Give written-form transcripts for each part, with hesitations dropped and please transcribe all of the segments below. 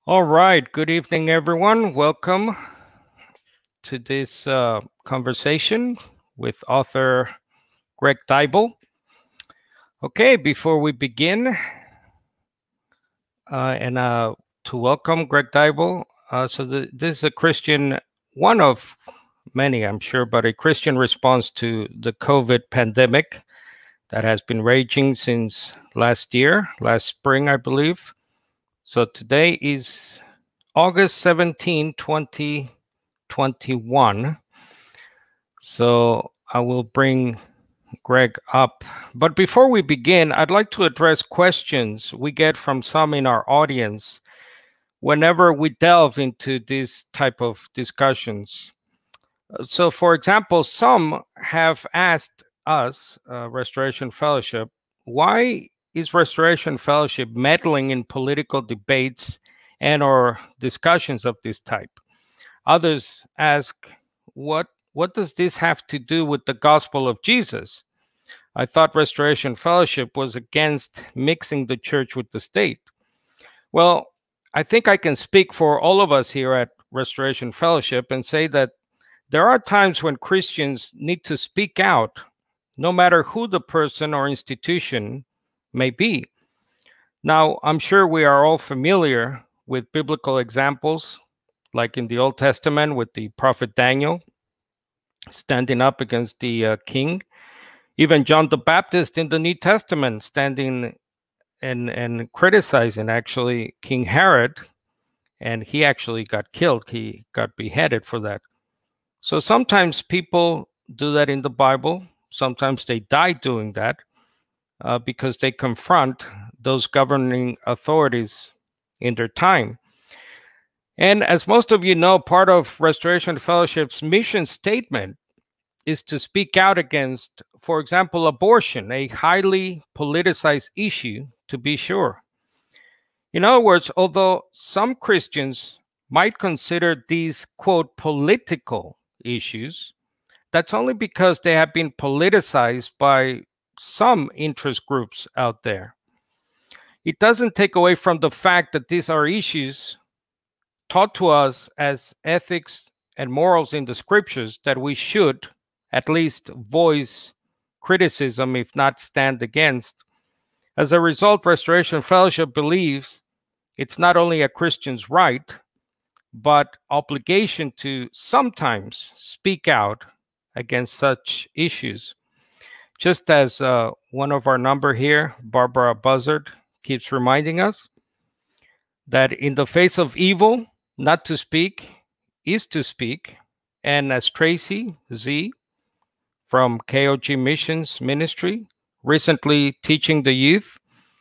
All right. Good evening, everyone. Welcome to this conversation with author Greg Deuble. Okay, before we begin, and to welcome Greg Deuble. This is a Christian, one of many, I'm sure, but a Christian response to the COVID pandemic that has been raging since last spring, I believe. So today is August 17, 2021. So I will bring Greg up. But before we begin, I'd like to address questions we get from some in our audience whenever we delve into these type of discussions. So, for example, some have asked us, Restoration Fellowship, why is Restoration Fellowship meddling in political debates and or discussions of this type? Others ask, what does this have to do with the gospel of Jesus? I thought Restoration Fellowship was against mixing the church with the state. Well, I think I can speak for all of us here at Restoration Fellowship and say that there are times when Christians need to speak out, no matter who the person or institution may be. Now, I'm sure we are all familiar with biblical examples, like in the Old Testament with the prophet Daniel standing up against the king. Even John the Baptist in the New Testament standing and criticizing actually King Herod, and he actually got killed. He got beheaded for that. So sometimes people do that in the Bible. Sometimes they die doing that because they confront those governing authorities in their time. And as most of you know, part of Restoration Fellowship's mission statement is to speak out against, for example, abortion, a highly politicized issue, to be sure. In other words, although some Christians might consider these, quote, political issues, that's only because they have been politicized by some interest groups out there. It doesn't take away from the fact that these are issues taught to us as ethics and morals in the scriptures that we should at least voice criticism, if not stand against. As a result, Restoration Fellowship believes it's not only a Christian's right, but obligation to sometimes speak out against such issues. Just as one of our number here, Barbara Buzzard, keeps reminding us that in the face of evil, not to speak is to speak. And as Tracy Z from KOG Missions Ministry, recently teaching the youth,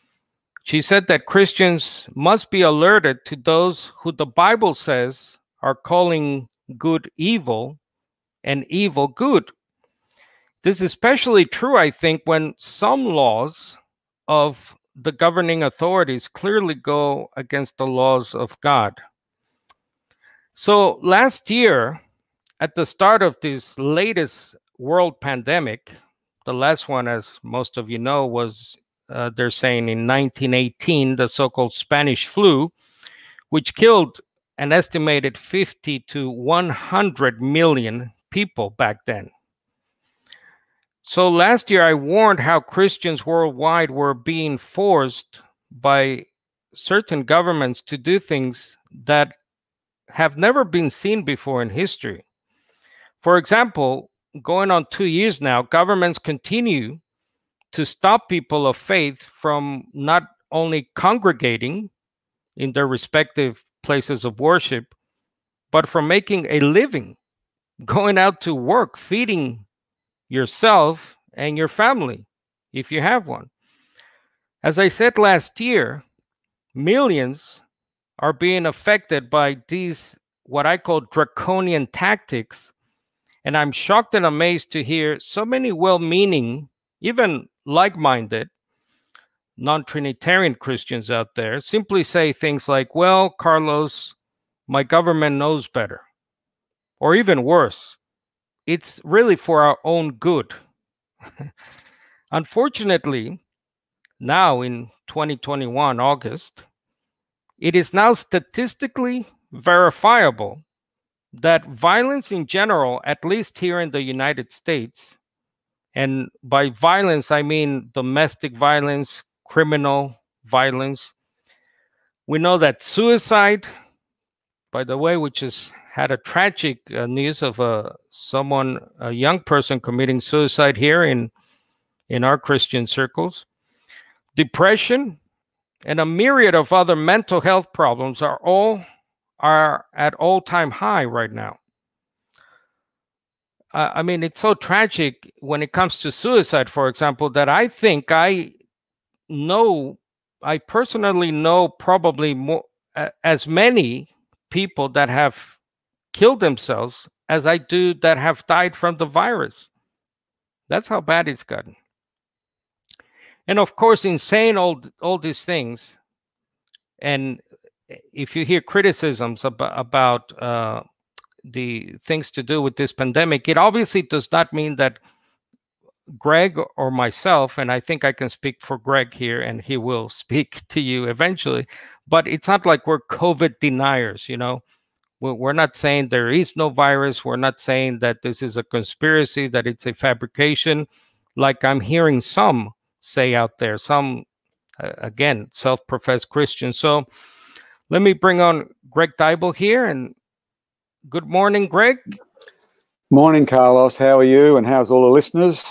she said that Christians must be alerted to those who the Bible says are calling good evil and evil good. This is especially true, I think, when some laws of the governing authorities clearly go against the laws of God. So last year, at the start of this latest world pandemic, the last one, as most of you know, was, they're saying in 1918, the so-called Spanish flu, which killed an estimated 50 to 100 million people back then. So last year, I warned how Christians worldwide were being forced by certain governments to do things that have never been seen before in history. For example, going on 2 years now, governments continue to stop people of faith from not only congregating in their respective places of worship, but from making a living, going out to work, feeding yourself and your family, if you have one. As I said last year, millions are being affected by these, what I call draconian tactics. And I'm shocked and amazed to hear so many well-meaning, even like-minded, non-Trinitarian Christians out there simply say things like, well, Carlos, my government knows better. Or even worse, it's really for our own good. Unfortunately, now in 2021, August, it is now statistically verifiable that violence in general, at least here in the United States, and by violence, I mean domestic violence, criminal violence. We know that suicide, by the way, which has had a tragic news of a young person committing suicide here in our Christian circles. Depression and a myriad of other mental health problems are at all-time high right now. I mean, it's so tragic when it comes to suicide, for example, that I think I personally know probably more as many people that have killed themselves as I do that have died from the virus. That's how bad it's gotten. And of course, in saying all these things, and if you hear criticisms about the things to do with this pandemic, it obviously does not mean that Greg or myself, and I think I can speak for Greg here, and he will speak to you eventually, but it's not like we're COVID deniers, you know. We're not saying there is no virus. We're not saying that this is a conspiracy, that it's a fabrication, like I'm hearing some say out there, some, again, self-professed Christians. So let me bring on Greg Deuble here, and good morning, Greg. Morning, Carlos. How are you, and how's all the listeners?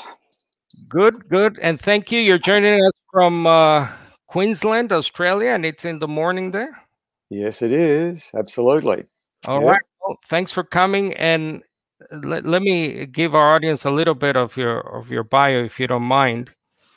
Good, and thank you. You're joining us from Queensland, Australia, and it's in the morning there. Yes, it is. Absolutely. All right. Well, thanks for coming, and let me give our audience a little bit of your bio, if you don't mind.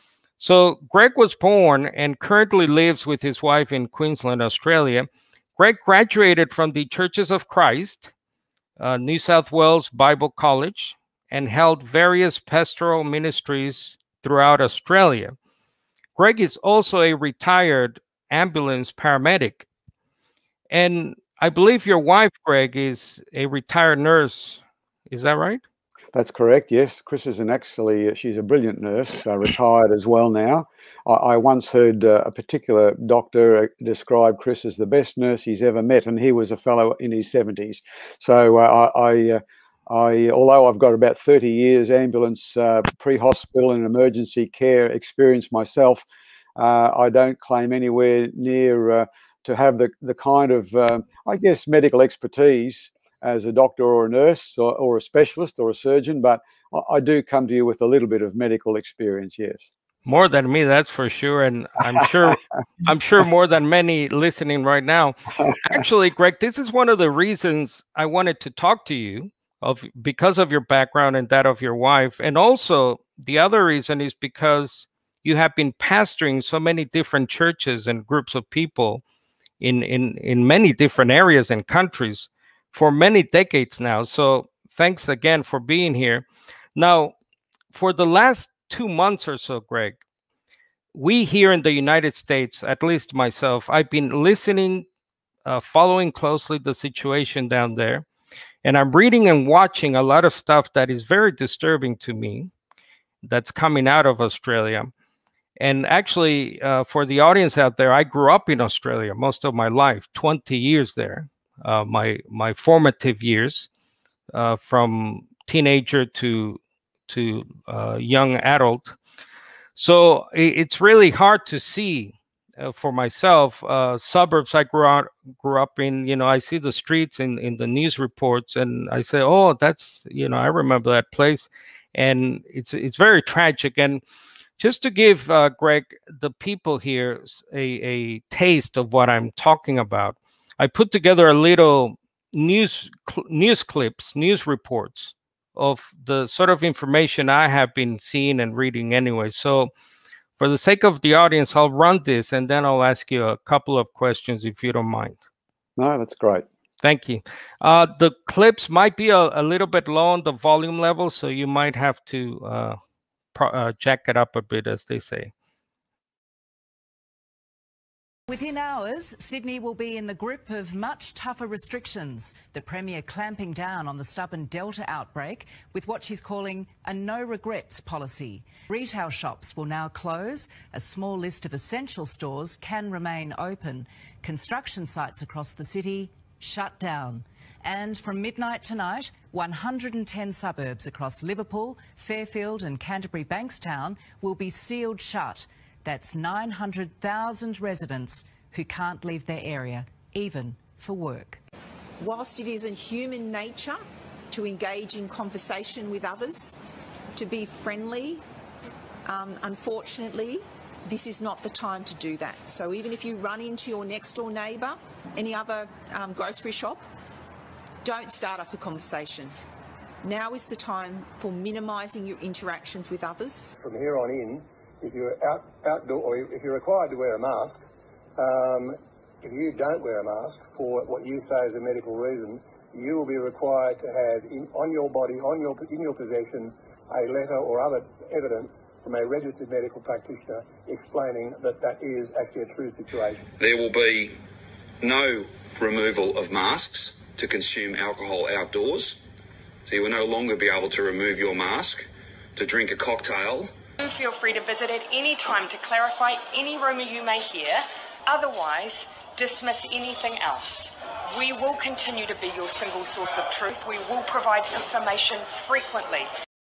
So Greg was born and currently lives with his wife in Queensland, Australia. Greg graduated from the Churches of Christ, New South Wales Bible College, and held various pastoral ministries throughout Australia. Greg is also a retired ambulance paramedic. And I believe your wife, Greg, is a retired nurse. Is that right? That's correct, yes. Chris is she's a brilliant nurse, retired as well now. I once heard a particular doctor describe Chris as the best nurse he's ever met, and he was a fellow in his 70s. So although I've got about 30 years ambulance, pre-hospital and emergency care experience myself, I don't claim anywhere near to have the kind of, I guess, medical expertise as a doctor or a nurse or a specialist or a surgeon, but I do come to you with a little bit of medical experience, yes. More than me, that's for sure. And I'm sure more than many listening right now. Actually, Greg, this is one of the reasons I wanted to talk to you because of your background and that of your wife. And also the other reason is because you have been pastoring so many different churches and groups of people in many different areas and countries for many decades now. So thanks again for being here. Now, for the last 2 months or so, Greg, we here in the United States, at least myself, I've been listening, following closely the situation down there. And I'm reading and watching a lot of stuff that is very disturbing to me that's coming out of Australia. And actually, for the audience out there, I grew up in Australia most of my life, 20 years there. My formative years, from teenager to young adult. So it's really hard to see for myself. Suburbs I grew up in, you know, I see the streets in the news reports, and I say, oh, that's, you know, I remember that place, and it's very tragic. And just to give Greg, the people here, a taste of what I'm talking about, I put together a little news clips, news reports of the sort of information I have been seeing and reading anyway. So for the sake of the audience, I'll run this and then I'll ask you a couple of questions if you don't mind. No, that's great. Thank you. The clips might be a little bit low on the volume level, so you might have to jack it up a bit, as they say. Within hours, Sydney will be in the grip of much tougher restrictions. The Premier clamping down on the stubborn Delta outbreak with what she's calling a no-regrets policy. Retail shops will now close. A small list of essential stores can remain open. Construction sites across the city shut down. And from midnight tonight, 110 suburbs across Liverpool, Fairfield and Canterbury Bankstown will be sealed shut. That's 900,000 residents who can't leave their area, even for work. Whilst it is in human nature to engage in conversation with others, to be friendly, unfortunately, this is not the time to do that. So even if you run into your next door neighbour, any other grocery shop, don't start up a conversation. Now is the time for minimising your interactions with others. From here on in, if you're outdoor, or if you're required to wear a mask, if you don't wear a mask for what you say is a medical reason, you will be required to have on your body, in your possession, a letter or other evidence from a registered medical practitioner explaining that that is actually a true situation. There will be no removal of masks to consume alcohol outdoors. So you will no longer be able to remove your mask to drink a cocktail. Feel free to visit at any time to clarify any rumour you may hear. Otherwise, dismiss anything else. We will continue to be your single source of truth. We will provide information frequently.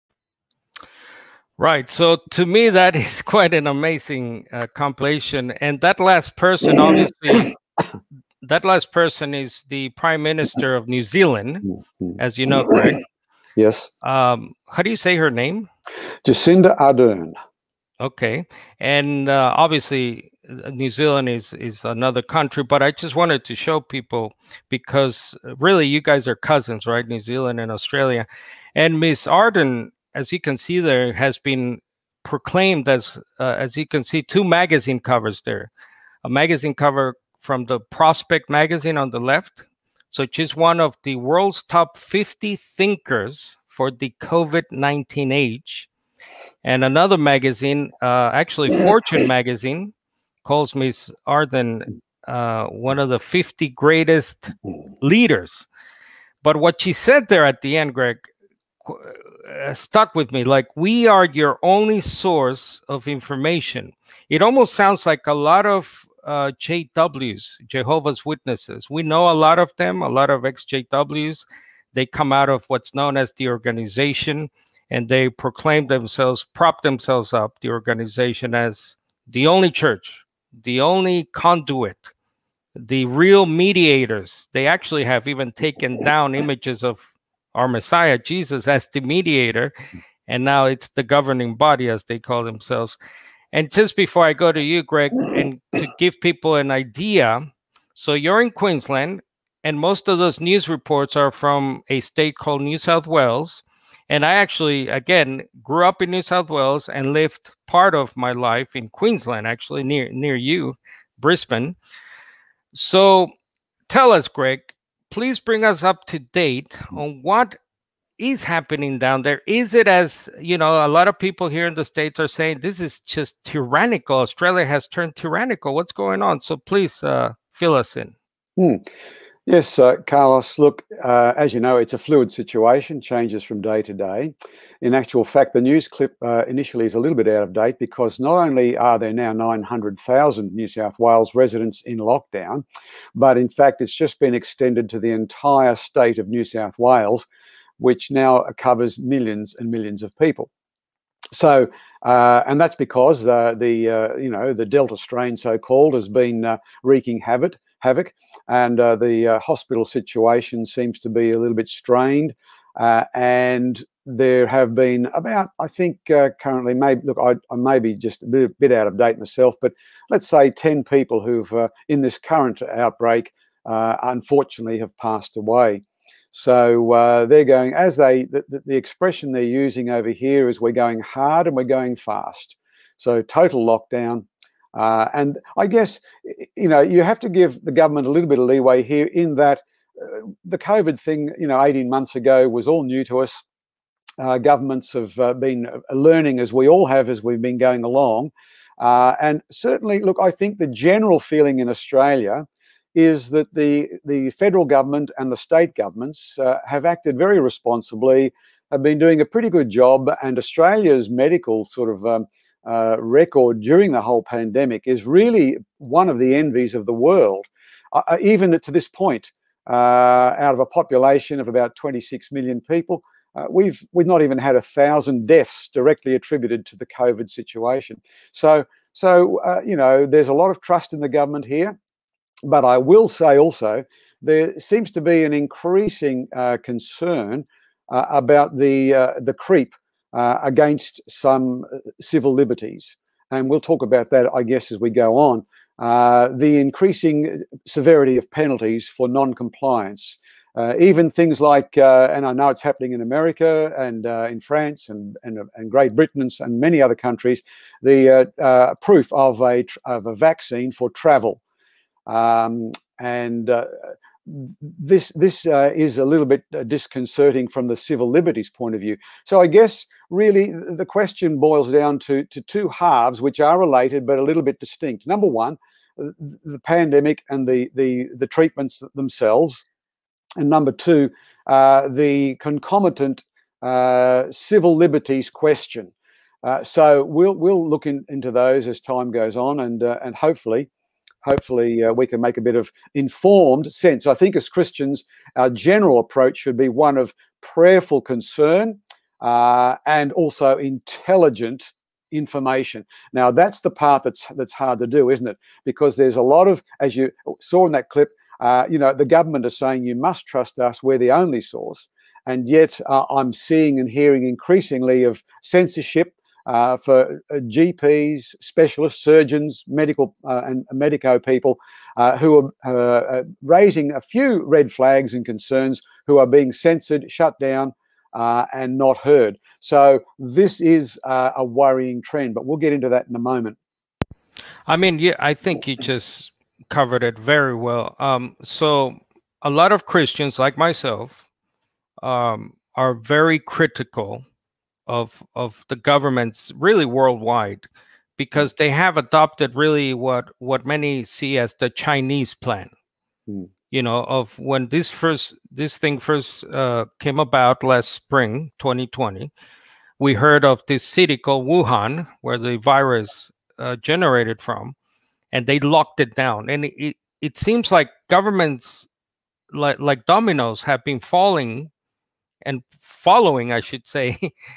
Right. So to me, that is quite an amazing compilation. And that last person, obviously, that last person is the Prime Minister of New Zealand, as you know, Greg. Yes. How do you say her name? Jacinda Ardern. Okay. And obviously, New Zealand is another country, but I just wanted to show people because really you guys are cousins, right? New Zealand and Australia. And Miss Ardern, as you can see there, has been proclaimed as you can see, 2 magazine covers there. A magazine cover from the Prospect magazine on the left. So she's one of the world's top 50 thinkers for the COVID-19 age. And another magazine, actually Fortune magazine, calls Miss Ardern one of the 50 greatest leaders. But what she said there at the end, Greg, stuck with me. Like, we are your only source of information. It almost sounds like a lot of JWs, Jehovah's Witnesses. We know a lot of them, a lot of ex-JWs. They come out of what's known as the organization, and they proclaim themselves, prop themselves up, the organization, as the only church, the only conduit, the real mediators. They actually have even taken down images of our Messiah, Jesus, as the mediator, and now it's the governing body, as they call themselves. And just before I go to you, Greg, and to give people an idea, so you're in Queensland, and most of those news reports are from a state called New South Wales. And I actually, again, grew up in New South Wales and lived part of my life in Queensland, actually near you, Brisbane. So tell us, Greg, please bring us up to date on what is happening down there. Is it, as you know, a lot of people here in the States are saying this is just tyrannical. Australia has turned tyrannical. What's going on? So please fill us in. Yes, Carlos, look, as you know, it's a fluid situation, changes from day to day. In actual fact, the news clip initially is a little bit out of date because not only are there now 900,000 New South Wales residents in lockdown, but in fact, it's just been extended to the entire state of New South Wales, which now covers millions and millions of people. So, and that's because the Delta strain, so-called, has been wreaking havoc, and the hospital situation seems to be a little bit strained. And there have been about, I think, currently, maybe, look, I may be just a bit out of date myself, but let's say 10 people who've in this current outbreak, unfortunately, have passed away. So they're going, as the expression they're using over here is, we're going hard and we're going fast. So total lockdown. And I guess, you know, you have to give the government a little bit of leeway here in that the COVID thing, 18 months ago was all new to us. Governments have been learning, as we all have, as we've been going along. And certainly, look, I think the general feeling in Australia is that the federal government and the state governments have acted very responsibly, have been doing a pretty good job, and Australia's medical sort of record during the whole pandemic is really one of the envies of the world. Even to this point, out of a population of about 26 million people, we've not even had 1,000 deaths directly attributed to the COVID situation. So you know, there's a lot of trust in the government here. But I will say also, there seems to be an increasing concern about the creep against some civil liberties. And we'll talk about that, I guess, as we go on. The increasing severity of penalties for non-compliance. Even things like, and I know it's happening in America and in France and Great Britain and many other countries, the proof of a vaccine for travel. This is a little bit disconcerting from the civil liberties point of view. So I guess really the question boils down to two halves which are related but a little bit distinct. Number one, the pandemic and the treatments themselves, and number two, the concomitant civil liberties question. So we'll look into those as time goes on, and hopefully we can make a bit of informed sense. I think as Christians, our general approach should be one of prayerful concern and also intelligent information. Now, that's the part that's hard to do, isn't it? Because there's a lot of, as you saw in that clip, you know, the government is saying you must trust us, we're the only source. And yet I'm seeing and hearing increasingly of censorship for GPs, specialists, surgeons, medical and medico people who are raising a few red flags and concerns, who are being censored, shut down, and not heard. So this is a worrying trend, but we'll get into that in a moment. I mean, yeah, I think you just covered it very well. So a lot of Christians like myself are very critical of the governments really worldwide, because they have adopted really what many see as the Chinese plan. You know, of when this thing first came about last spring, 2020, we heard of this city called Wuhan, where the virus generated from, and they locked it down. And it seems like governments like dominoes have been falling and following, I should say,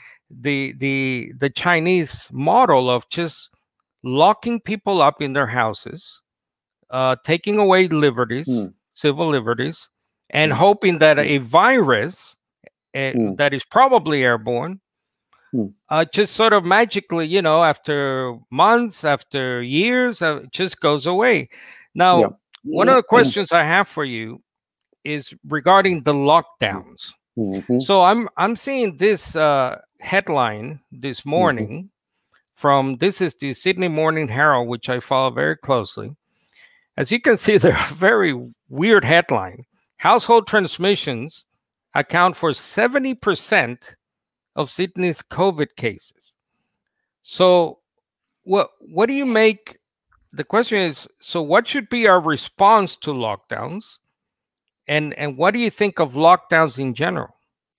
the Chinese model of just locking people up in their houses, taking away liberties, civil liberties, and hoping that a virus that is probably airborne just sort of magically, you know, after months, after years, just goes away. Now, one of the questions I have for you is regarding the lockdowns. So I'm seeing this headline this morning from, this is the Sydney Morning Herald, which I follow very closely. As you can see, they're a very weird headline. Household transmissions account for 70% of Sydney's COVID cases. So what do you make? The question is, so what should be our response to lockdowns? And what do you think of lockdowns in general?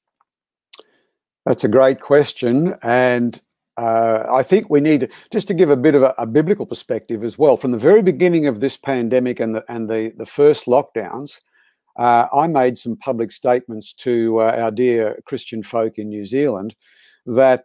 That's a great question. And I think we need, just to give a bit of a biblical perspective as well, from the very beginning of this pandemic and the first lockdowns, I made some public statements to our dear Christian folk in New Zealand that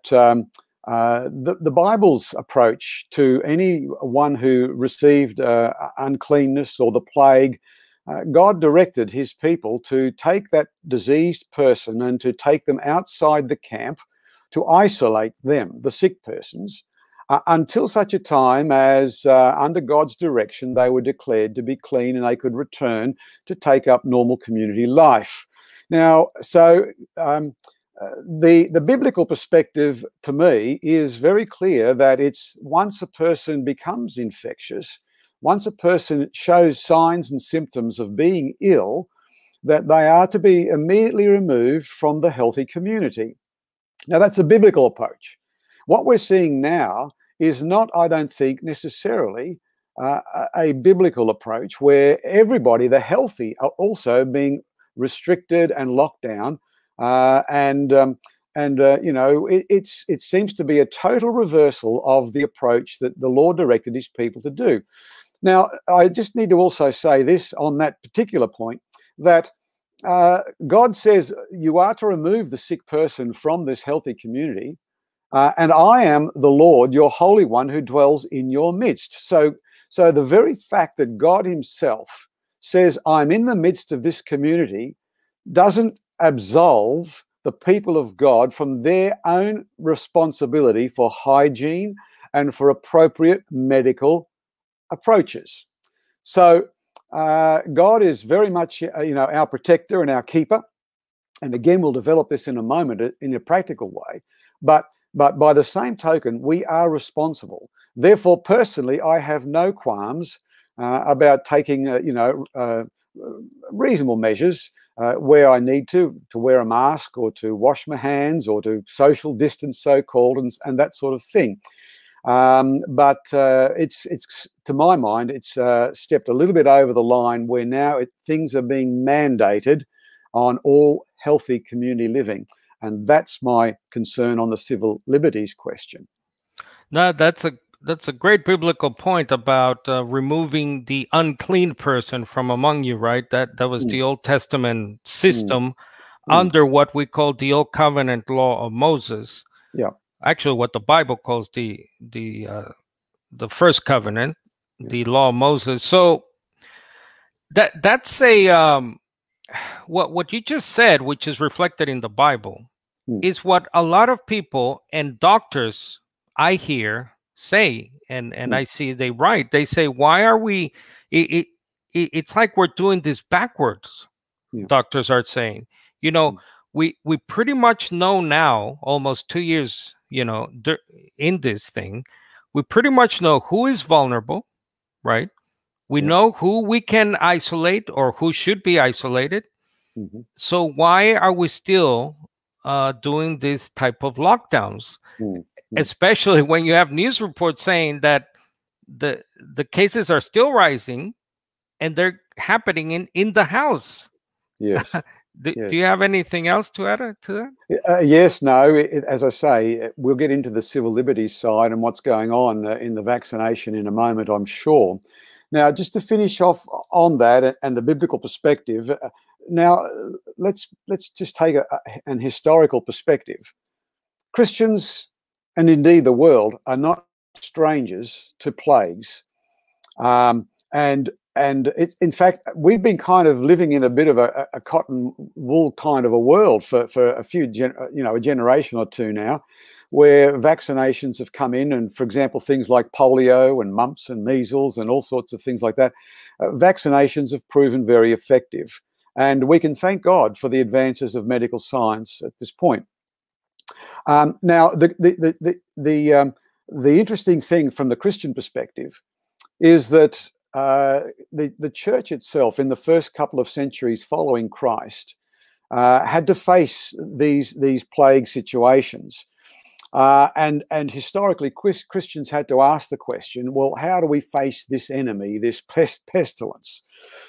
the Bible's approach to anyone who received uncleanness or the plague, God directed his people to take that diseased person and to take them outside the camp, to isolate them, the sick persons, until such a time as under God's direction they were declared to be clean and they could return to take up normal community life. Now, so the biblical perspective to me is very clear that it's once a person becomes infectious, once a person shows signs and symptoms of being ill, that they are to be immediately removed from the healthy community. Now, that's a biblical approach. What we're seeing now is not, I don't think, necessarily a biblical approach where everybody, the healthy, are also being restricted and locked down. You know, it seems to be a total reversal of the approach that the Lord directed his people to do. Now, I just need to also say this on that particular point, that God says you are to remove the sick person from this healthy community, and I am the Lord, your Holy One, who dwells in your midst. So the very fact that God himself says, I'm in the midst of this community, doesn't absolve the people of God from their own responsibility for hygiene and for appropriate medical approaches. So God is very much, you know, our protector and our keeper. And again, we'll develop this in a moment in a practical way. But by the same token, we are responsible. Therefore, personally, I have no qualms about taking, you know, reasonable measures where I need to wear a mask or to wash my hands or to social distance, so-called, and that sort of thing. But it's to my mind, it's stepped a little bit over the line where now things are being mandated on all healthy community living. And that's my concern on the civil liberties question. No, that's a great biblical point about removing the unclean person from among you, right? That was the Old Testament system under what we call the Old Covenant law of Moses. Yeah. Actually, what the Bible calls the first covenant, the law of Moses. So that's a what you just said, which is reflected in the Bible, is what a lot of people and doctors I hear say, and I see they write. They say, why are we? It's like we're doing this backwards. Doctors are saying, you know, we pretty much know now, almost 2 years, you know, in this thing, we pretty much know who is vulnerable, right? We know who we can isolate or who should be isolated. So why are we still doing this type of lockdowns? Especially when you have news reports saying that the cases are still rising and they're happening in the house. Yes. Do you have anything else to add to that? Yes, no. As I say, we'll get into the civil liberties side and what's going on in the vaccination in a moment, I'm sure. Now, just to finish off on that and the biblical perspective, now let's just take an historical perspective. Christians, and indeed the world, are not strangers to plagues. And it's, in fact, we've been kind of living in a bit of a cotton wool kind of a world for a few, a generation or two now, where vaccinations have come in, and for example, things like polio and mumps and measles and all sorts of things like that. Vaccinations have proven very effective, and we can thank God for the advances of medical science at this point. Now, the interesting thing from the Christian perspective is that the church itself, in the first couple of centuries following Christ, had to face these plague situations. And historically, Christians had to ask the question, well, how do we face this enemy, this pestilence?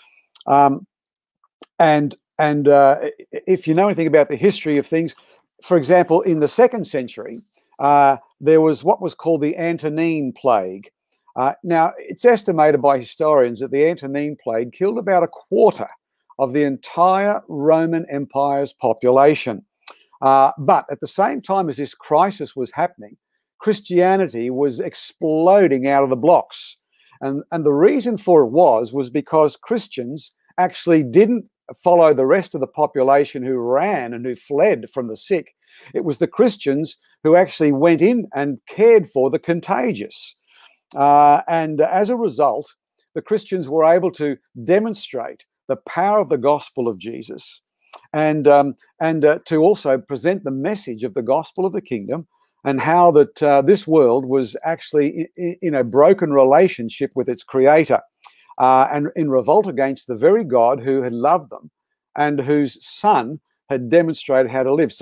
And if you know anything about the history of things, for example, in the 2nd century, there was what was called the Antonine Plague. Now, it's estimated by historians that the Antonine Plague killed about 1/4 of the entire Roman Empire's population. But at the same time as this crisis was happening, Christianity was exploding out of the blocks. And the reason for it was because Christians actually didn't follow the rest of the population who ran and who fled from the sick. It was the Christians who actually went in and cared for the contagious. And as a result, the Christians were able to demonstrate the power of the gospel of Jesus, and to also present the message of the gospel of the kingdom, and how that this world was actually in a broken relationship with its creator, and in revolt against the very God who had loved them and whose son had demonstrated how to live. So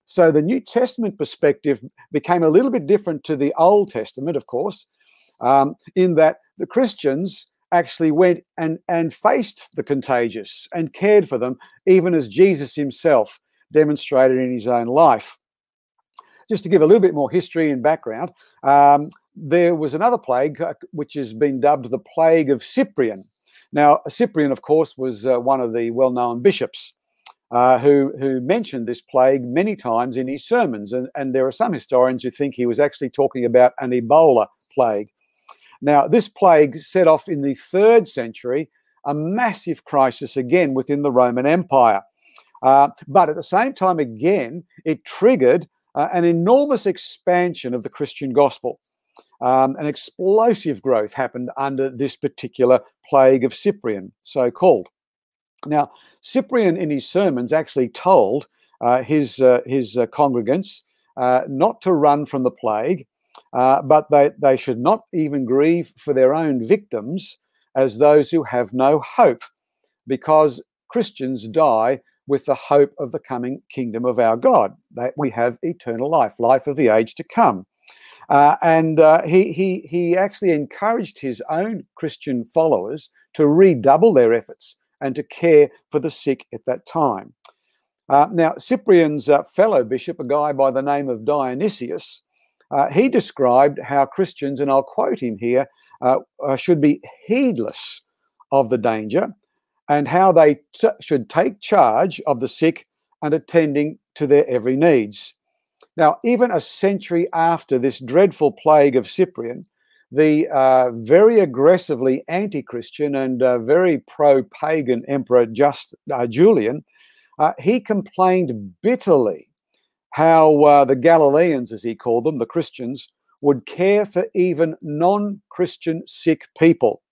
So the New Testament perspective became a little bit different to the Old Testament, of course, in that the Christians actually went and faced the contagious and cared for them, even as Jesus himself demonstrated in his own life. Just to give a little bit more history and background, there was another plague which has been dubbed the Plague of Cyprian. Now, Cyprian, of course, was one of the well-known bishops who mentioned this plague many times in his sermons. And there are some historians who think he was actually talking about an Ebola plague. Now, this plague set off in the 3rd century a massive crisis again within the Roman Empire. But at the same time, again, it triggered an enormous expansion of the Christian gospel. An explosive growth happened under this particular plague of Cyprian, so-called. Now, Cyprian in his sermons actually told his congregants not to run from the plague, but they should not even grieve for their own victims as those who have no hope, because Christians die with the hope of the coming kingdom of our God, that we have eternal life, life of the age to come. He actually encouraged his own Christian followers to redouble their efforts and to care for the sick at that time. Now, Cyprian's fellow bishop, a guy by the name of Dionysius, he described how Christians, and I'll quote him here, should be heedless of the danger, and how they should take charge of the sick and attending to their every needs. Now, even a century after this dreadful plague of Cyprian, the very aggressively anti-Christian and very pro-pagan Emperor Julian, he complained bitterly how the Galileans, as he called them, the Christians, would care for even non-Christian sick people.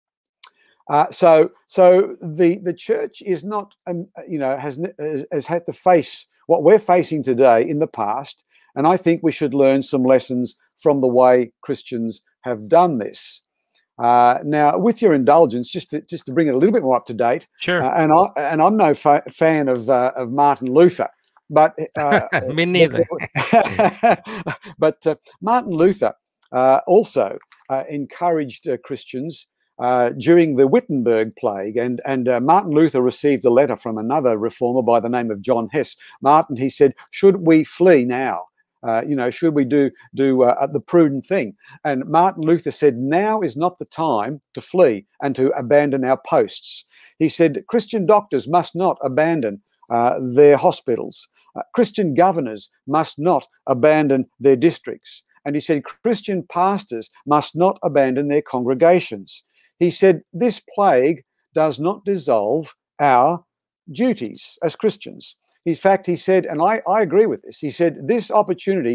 So the church is not, has had to face what we're facing today in the past, and I think we should learn some lessons from the way Christians have done this. Now, with your indulgence, just to bring it a little bit more up to date, sure. And I'm no fan of Martin Luther, but me neither. But Martin Luther also encouraged Christians during the Wittenberg plague, and Martin Luther received a letter from another reformer by the name of John Hess. Martin, he said, should we flee now? Should we do the prudent thing? And Martin Luther said, now is not the time to flee and to abandon our posts. He said, Christian doctors must not abandon their hospitals. Christian governors must not abandon their districts. And he said, Christian pastors must not abandon their congregations. He said, this plague does not dissolve our duties as Christians. In fact, he said, and I agree with this, he said, this opportunity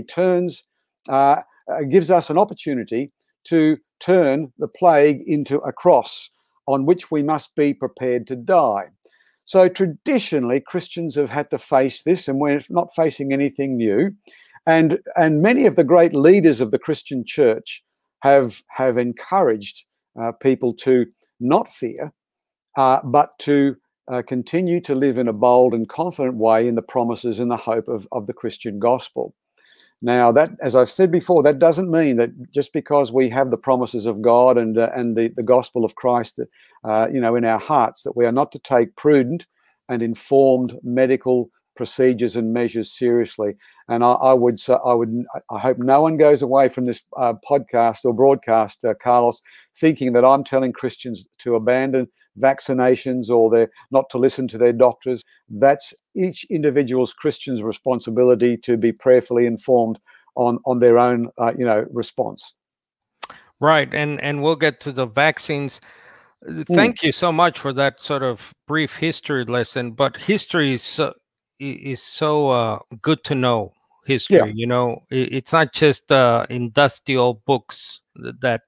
gives us an opportunity to turn the plague into a cross on which we must be prepared to die. So traditionally, Christians have had to face this, and we're not facing anything new. And many of the great leaders of the Christian church have encouraged people to not fear, but to continue to live in a bold and confident way in the promises and the hope of the Christian gospel. Now, that, as I've said before, that doesn't mean that just because we have the promises of God and the gospel of Christ, in our hearts, that we are not to take prudent and informed medical procedures and measures seriously. And I hope no one goes away from this podcast or broadcast, Carlos, thinking that I'm telling Christians to abandon vaccinations or not to listen to their doctors. That's each individual's Christian's responsibility to be prayerfully informed on their own response. Right, and we'll get to the vaccines. Thank you so much for that sort of brief history lesson. But history is so good to know. History, yeah. It's not just in dusty old books that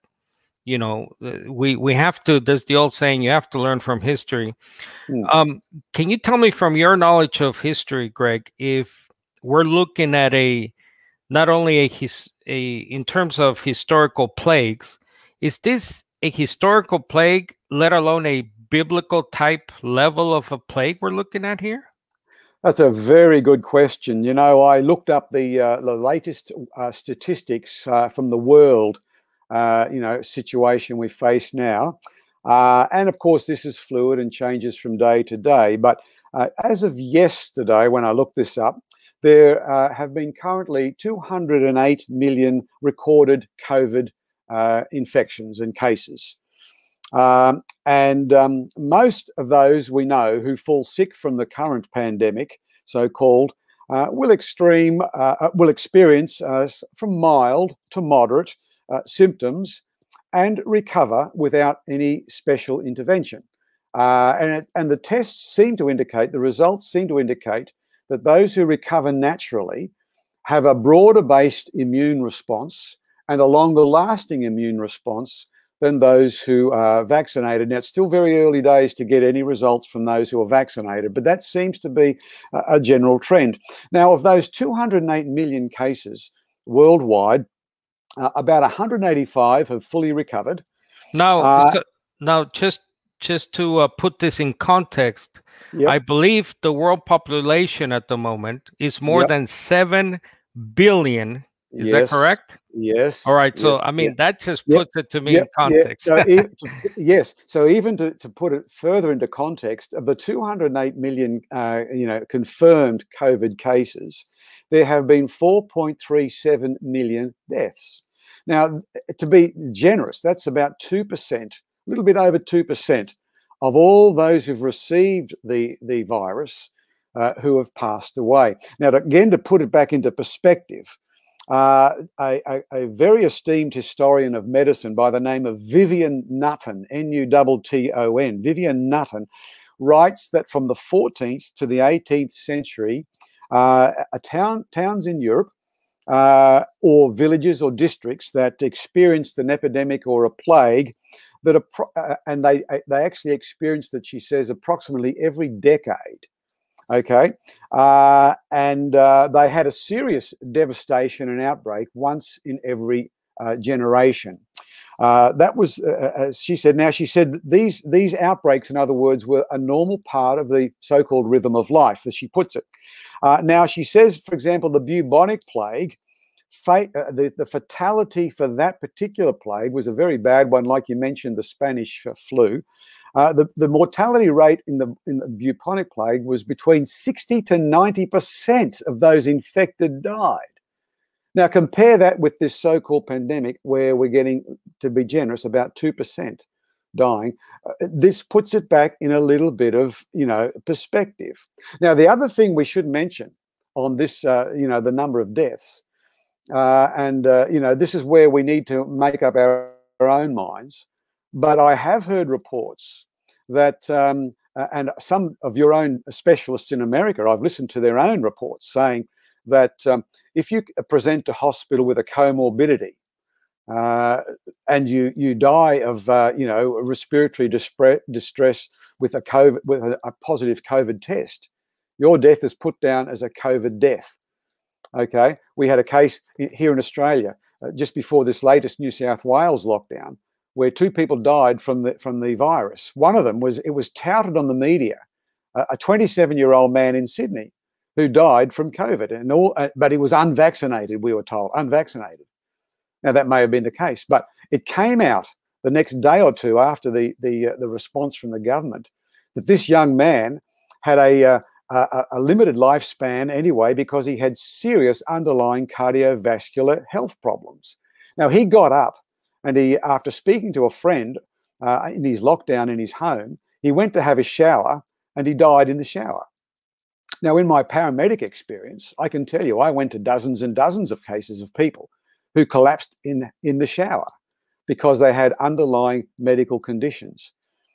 we have to. There's the old saying, you have to learn from history. Can you tell me, from your knowledge of history, Greg, if we're looking at not only in terms of historical plagues, is this a historical plague, let alone a biblical type level of a plague we're looking at here? That's a very good question. You know, I looked up the latest statistics from the world, situation we face now. And of course, this is fluid and changes from day to day. But as of yesterday, when I looked this up, there have been currently 208 million recorded COVID infections and cases. Most of those we know who fall sick from the current pandemic, so-called, will experience from mild to moderate symptoms and recover without any special intervention. And the tests seem to indicate, the results seem to indicate that those who recover naturally have a broader-based immune response and a longer-lasting immune response than those who are vaccinated. Now, it's still very early days to get any results from those who are vaccinated, but that seems to be a general trend. Now, of those 208 million cases worldwide, about 185 have fully recovered. Now, just to put this in context, Yep. I believe the world population at the moment is more than 7 billion. Is that correct? Yes. All right. So, yes, I mean, yes. that just puts it to me in context. So, yes. So even to put it further into context, of the 208 million, confirmed COVID cases, there have been 4.37 million deaths. Now, to be generous, that's about 2%, a little bit over 2% of all those who've received the virus who have passed away. Now, again, to put it back into perspective, a very esteemed historian of medicine by the name of Vivian Nutton, N-U-T-T-O-N, Vivian Nutton, writes that from the 14th to the 18th century, towns in Europe or villages or districts that experienced an epidemic or a plague, and they actually experienced it, she says, approximately every decade. Okay, and they had a serious devastation and outbreak once in every generation. That was, as she said. Now, she said that these outbreaks, in other words, were a normal part of the so-called rhythm of life, as she puts it. Now, she says, for example, the bubonic plague, the fatality for that particular plague was a very bad one, like you mentioned, the Spanish flu. The mortality rate in the bubonic plague was between 60 to 90% of those infected died. Now, compare that with this so-called pandemic, where we're getting, to be generous, about 2% dying. This puts it back in a little bit of, perspective. Now, the other thing we should mention on this, the number of deaths, this is where we need to make up our own minds. But I have heard reports that, and some of your own specialists in America, I've listened to their own reports saying that if you present to hospital with a comorbidity and you die of, respiratory distress with a positive COVID test, your death is put down as a COVID death. Okay, we had a case here in Australia just before this latest New South Wales lockdown, where 2 people died from the virus. One of them was touted on the media, a 27-year-old man in Sydney who died from COVID, but he was unvaccinated. We were told unvaccinated. Now, that may have been the case, but it came out the next day or two after the response from the government that this young man had a limited lifespan anyway, because he had serious underlying cardiovascular health problems. Now, he got up, and after speaking to a friend in his lockdown in his home, he went to have a shower, and he died in the shower. Now, in my paramedic experience, I can tell you, I went to dozens and dozens of cases of people who collapsed in the shower because they had underlying medical conditions.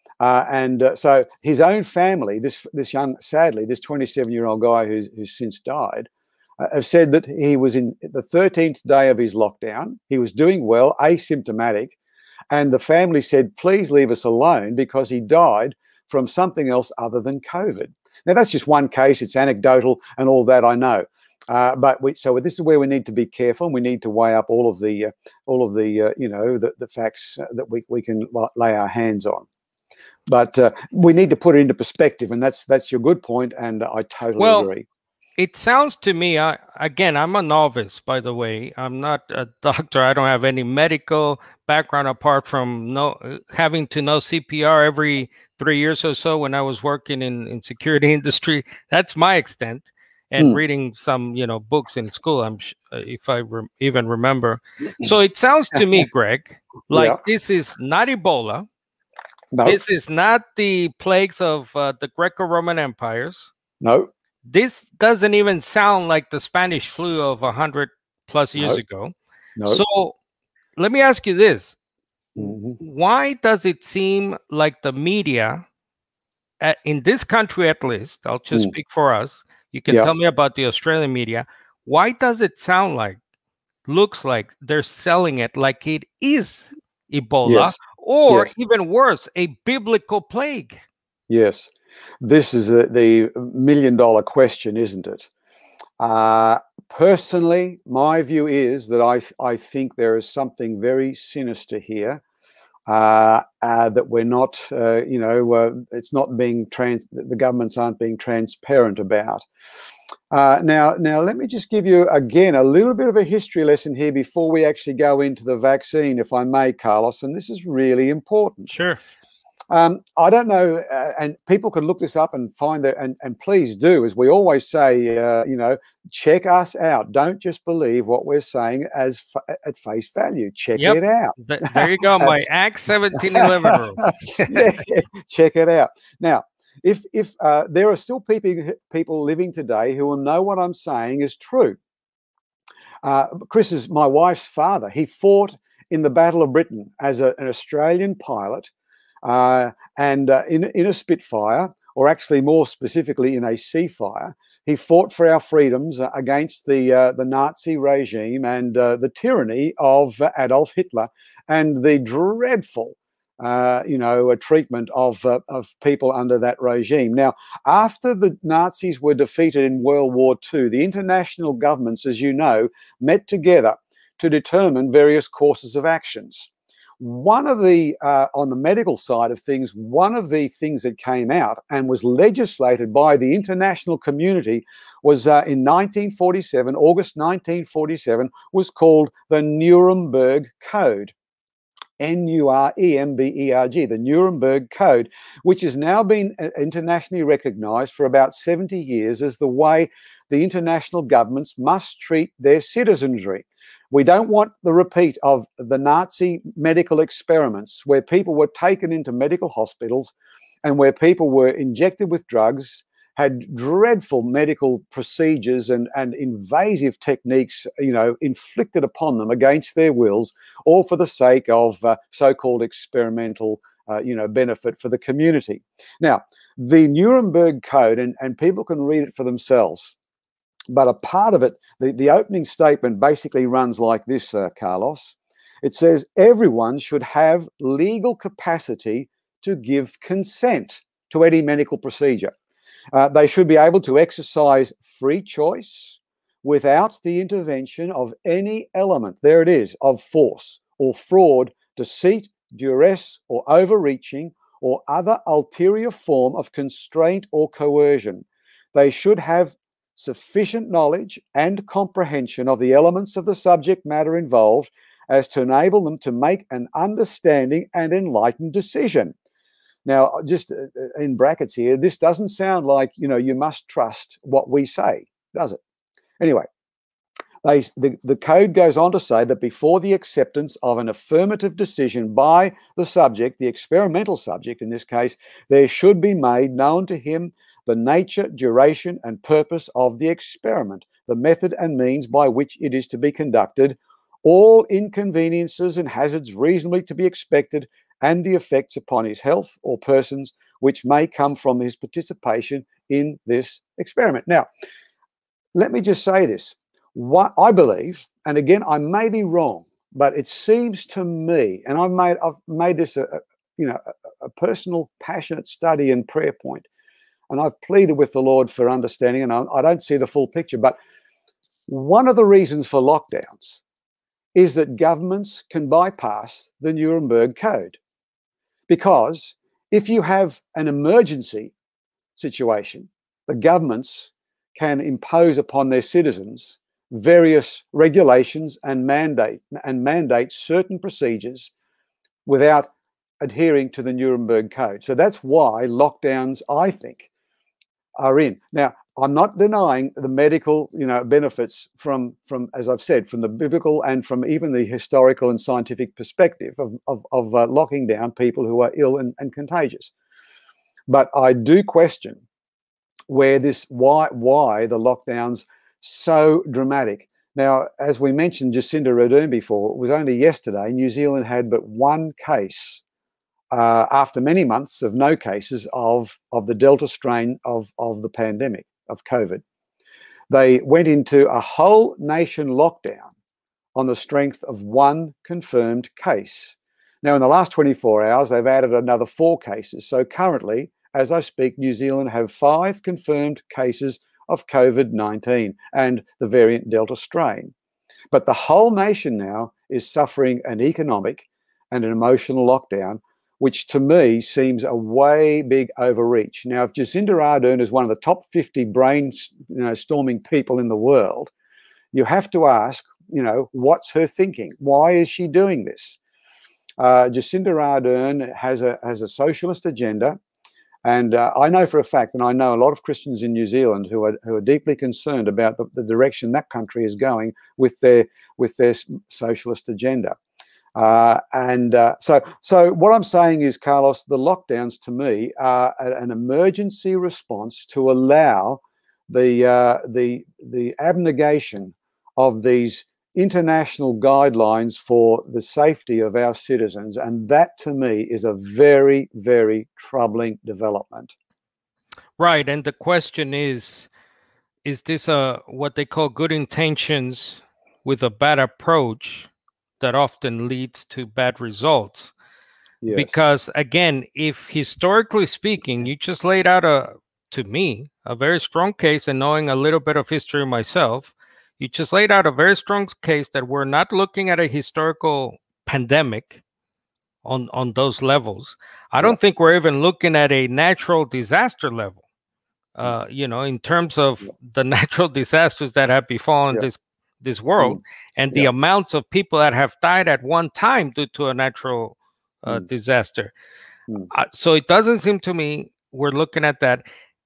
So his own family, sadly, this 27-year-old guy who's since died, have said that he was in the 13th day of his lockdown. He was doing well, asymptomatic, and the family said, please leave us alone, because he died from something else other than COVID. Now, that's just one case. It's anecdotal and all that, I know. So this is where we need to be careful. We need to weigh up all of the facts that we can lay our hands on. But we need to put it into perspective, and that's your good point, and I totally agree. It sounds to me, again, I'm a novice, by the way. I'm not a doctor. I don't have any medical background apart from having to know CPR every 3 years or so when I was working in security industry. That's my extent. And reading some, books in school, if I even remember. So it sounds to me, Greg, like this is not Ebola. No. This is not the plagues of the Greco-Roman empires. No. This doesn't even sound like the Spanish flu of 100+ years ago. No. So let me ask you this. Why does it seem like the media, in this country at least, I'll just speak for us, you can tell me about the Australian media, why does it sound like, looks like they're selling it like it is Ebola or even worse, a biblical plague? Yes. This is the million-dollar question, isn't it? Personally, my view is that I think there is something very sinister here that we're not, it's not being the governments aren't being transparent about. Now, let me just give you again a little bit of a history lesson here before we actually go into the vaccine, if I may, Carlos. And this is really important. Sure. I don't know, and people can look this up and find that, and please do, as we always say, check us out. Don't just believe what we're saying at face value. Check it out. There you go, my Acts 17:11 rule. Check it out. Now, if there are still people living today who will know what I'm saying is true. Chris is my wife's father. He fought in the Battle of Britain as an Australian pilot. And in a Spitfire, or actually more specifically in a Seafire, he fought for our freedoms against the Nazi regime and the tyranny of Adolf Hitler and the dreadful, treatment of people under that regime. Now, after the Nazis were defeated in World War II, the international governments, as you know, met together to determine various courses of actions. One of the, on the medical side of things, one of the things that came out and was legislated by the international community was in 1947, August 1947, was called the Nuremberg Code. N-U-R-E-M-B-E-R-G, the Nuremberg Code, which has now been internationally recognized for about 70 years as the way the international governments must treat their citizenry. We don't want the repeat of the Nazi medical experiments where people were taken into medical hospitals and where people were injected with drugs, had dreadful medical procedures and invasive techniques, inflicted upon them against their wills, all for the sake of so-called experimental, benefit for the community. Now, the Nuremberg Code, and people can read it for themselves, but a part of it, the opening statement basically runs like this, Carlos. It says, everyone should have legal capacity to give consent to any medical procedure. They should be able to exercise free choice without the intervention of any element, there it is, of force or fraud, deceit, duress, or overreaching, or other ulterior form of constraint or coercion. They should have sufficient knowledge and comprehension of the elements of the subject matter involved as to enable them to make an understanding and enlightened decision. Now, just in brackets here, this doesn't sound like, you must trust what we say, does it? Anyway, the code goes on to say that before the acceptance of an affirmative decision by the subject, the experimental subject in this case, there should be made known to him the nature, duration, and purpose of the experiment, the method and means by which it is to be conducted, all inconveniences and hazards reasonably to be expected, and the effects upon his health or persons which may come from his participation in this experiment. Now, let me just say this. What I believe, and again, I may be wrong, but it seems to me, and I've made this a personal, passionate study and prayer point, and I've pleaded with the Lord for understanding, and I don't see the full picture, but one of the reasons for lockdowns is that governments can bypass the Nuremberg Code. Because if you have an emergency situation, the governments can impose upon their citizens various regulations and mandate certain procedures without adhering to the Nuremberg Code. So that's why lockdowns, I think, are in. Now, I'm not denying the medical, benefits from, as I've said, from the biblical and from even the historical and scientific perspective of locking down people who are ill and contagious. But I do question why the lockdowns so dramatic. Now, as we mentioned Jacinda Ardern before, it was only yesterday New Zealand had but one case after many months of no cases of the Delta strain of the pandemic, of COVID. They went into a whole nation lockdown on the strength of one confirmed case. Now, in the last 24 hours, they've added another 4 cases. So currently, as I speak, New Zealand have 5 confirmed cases of COVID-19 and the variant Delta strain. But the whole nation now is suffering an economic and an emotional lockdown, which to me seems a way big overreach. Now, if Jacinda Ardern is one of the top 50 storming people in the world, you have to ask, what's her thinking? Why is she doing this? Jacinda Ardern has a socialist agenda. And I know for a fact, and I know a lot of Christians in New Zealand who are deeply concerned about the direction that country is going with their socialist agenda. So what I'm saying is, Carlos, the lockdowns to me are an emergency response to allow the abnegation of these international guidelines for the safety of our citizens, and that to me is a very, very troubling development. Right, and the question is this what they call good intentions with a bad approach that often leads to bad results? Yes. Because again, if historically speaking, you just laid out to me a very strong case, and knowing a little bit of history myself, you just laid out a very strong case that we're not looking at a historical pandemic on those levels. I don't think we're even looking at a natural disaster level, in terms of the natural disasters that have befallen this world and the amounts of people that have died at one time due to a natural disaster. So it doesn't seem to me we're looking at that.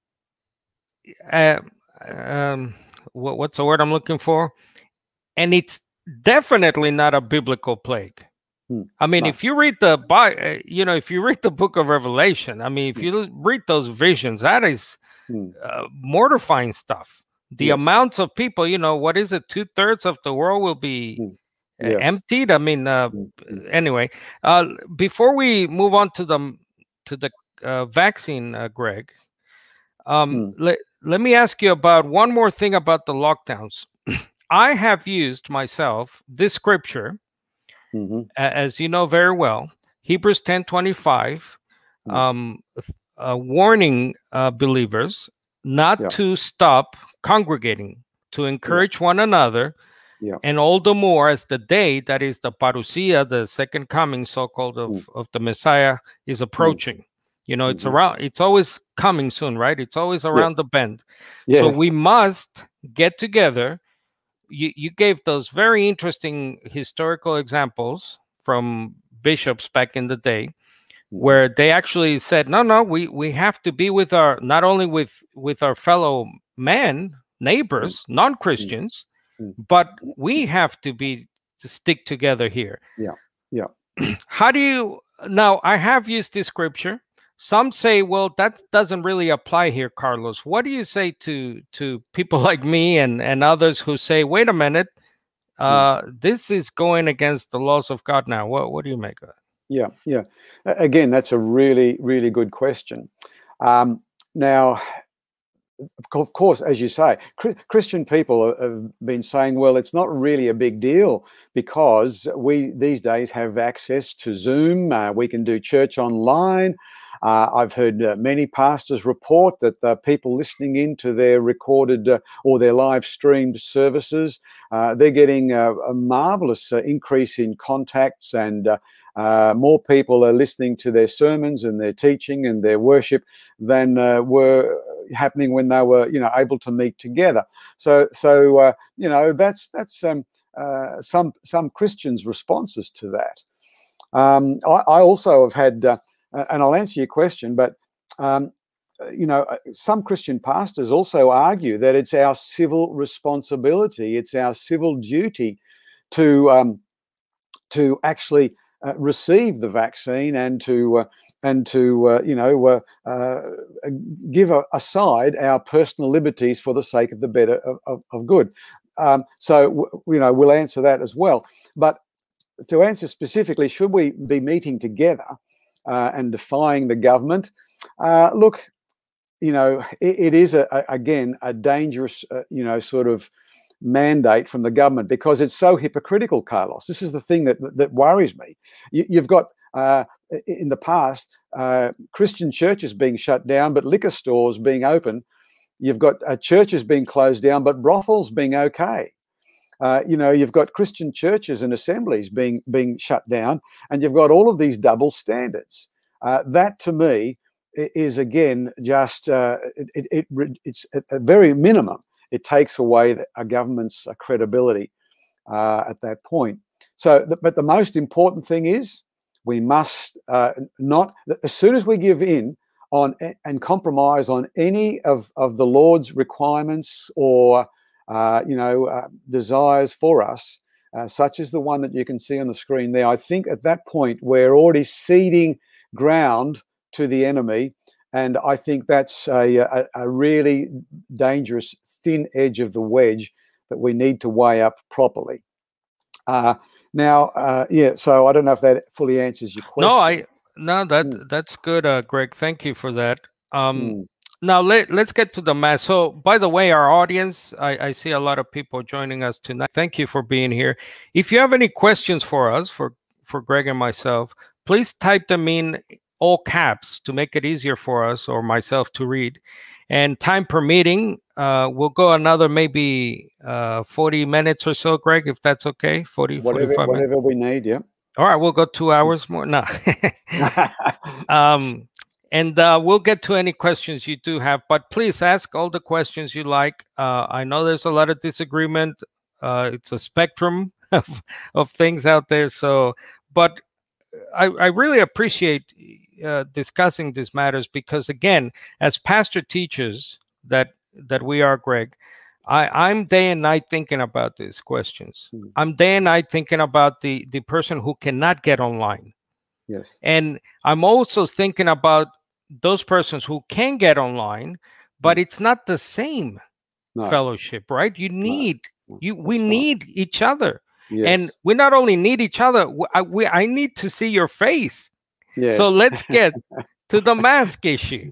What's the word I'm looking for? And it's definitely not a biblical plague. I mean, if you read if you read the book of Revelation, I mean, if you read those visions, that is mortifying stuff. The amounts of people, what is it? 2/3 of the world will be emptied. I mean, anyway, before we move on to the vaccine, Greg, let me ask you about one more thing about the lockdowns. I have used myself this scripture, as you know very well, Hebrews 10:25, warning believers not to stop congregating, to encourage one another, and all the more as the day, that is the parousia, the second coming, so-called, of the Messiah is approaching. It's always coming soon, right? It's always around the bend. So we must get together. You gave those very interesting historical examples from bishops back in the day, where they actually said, no, we have to be with not only with our fellow neighbors, non-Christians, but we have to stick together here. How do you, now I have used this scripture. Some say, well, that doesn't really apply here, Carlos. What do you say to people like me and others who say, wait a minute, this is going against the laws of God now? What do you make of that? Again, that's a really, really good question. Now, of course, as you say, Christian people have been saying, well, it's not really a big deal because we these days have access to Zoom. We can do church online. I've heard many pastors report that people listening into their recorded or their live streamed services, they're getting a marvelous increase in contacts and More people are listening to their sermons and their teaching and their worship than were happening when they were, able to meet together. So that's some Christians' responses to that. I also have had, and I'll answer your question, but some Christian pastors also argue that it's our civil responsibility, it's our civil duty to actually receive the vaccine and to give aside our personal liberties for the sake of the better of good. So we'll answer that as well. But to answer specifically, should we be meeting together and defying the government? Look, it is again a dangerous sort of mandate from the government, because it's so hypocritical, Carlos. This is the thing that worries me. You've got in the past Christian churches being shut down, but liquor stores being open. You've got churches being closed down, but brothels being okay. You've got Christian churches and assemblies being shut down, and you've got all of these double standards. That to me is again just it's at a very minimum. It takes away a government's credibility at that point. So, but the most important thing is we must not, as soon as we give in on and compromise on any of the Lord's requirements or desires for us, such as the one that you can see on the screen there, I think at that point we're already ceding ground to the enemy, and I think that's a really dangerous thin edge of the wedge that we need to weigh up properly. So I don't know if that fully answers your question. That's good, Greg. Thank you for that. Now let's get to the mass. So, by the way, our audience, I see a lot of people joining us tonight. Thank you for being here. If you have any questions for us, for Greg and myself, please type them in all caps to make it easier for us or myself to read. And time permitting, we'll go another maybe 40 minutes or so, Greg, if that's okay. 45 minutes. Whatever we need, yeah. All right, we'll go 2 hours more. No. And we'll get to any questions you do have, but please ask all the questions you like. I know there's a lot of disagreement. It's a spectrum of things out there. So, but I really appreciate discussing these matters, because again, as pastor teachers that we are, Greg, I'm day and night thinking about these questions. I'm day and night thinking about the person who cannot get online. Yes. And I'm also thinking about those persons who can get online, but it's not the same fellowship, right? You need we need each other. Yes. And we not only need each other, I need to see your face. Yes. So let's get to the mask issue.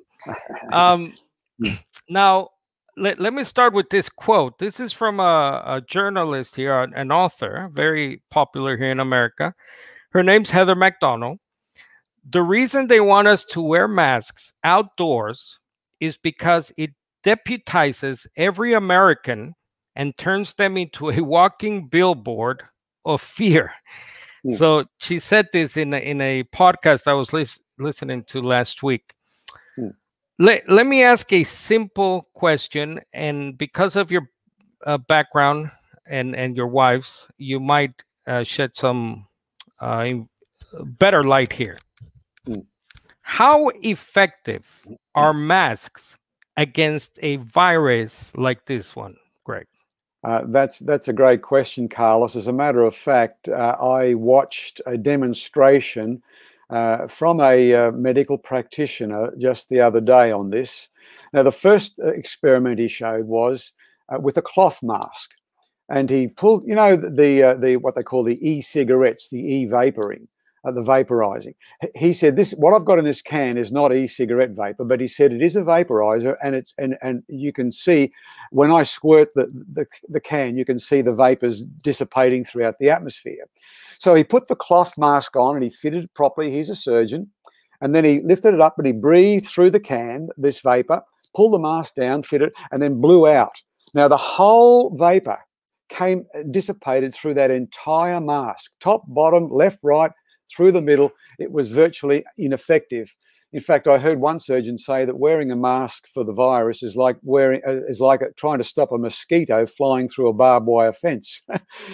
Now, let me start with this quote. This is from a journalist here, an author, very popular here in America. Her name's Heather McDonald. The reason they want us to wear masks outdoors is because it deputizes every American and turns them into a walking billboard of fear. So she said this in a podcast I was listening to last week. Let me ask a simple question, and because of your background and your wife's, you might shed some better light here. How effective are masks against a virus like this one, Greg? That's a great question, Carlos. As a matter of fact, I watched a demonstration from a medical practitioner just the other day on this. Now, the first experiment he showed was with a cloth mask, and he pulled, the what they call the e-cigarettes, the e-vaporing. The vaporizing. He said, "This, what I've got in this can is not e-cigarette vapor," but he said it is a vaporizer, and it's and you can see when I squirt the can, you can see the vapors dissipating throughout the atmosphere. So he put the cloth mask on and he fitted it properly. He's a surgeon, and then he lifted it up and he breathed through the can this vapor, pulled the mask down, fit it, and then blew out. Now the whole vapor dissipated through that entire mask, top, bottom, left, right, through the middle, it was virtually ineffective. In fact, I heard one surgeon say that wearing a mask for the virus is like trying to stop a mosquito flying through a barbed wire fence.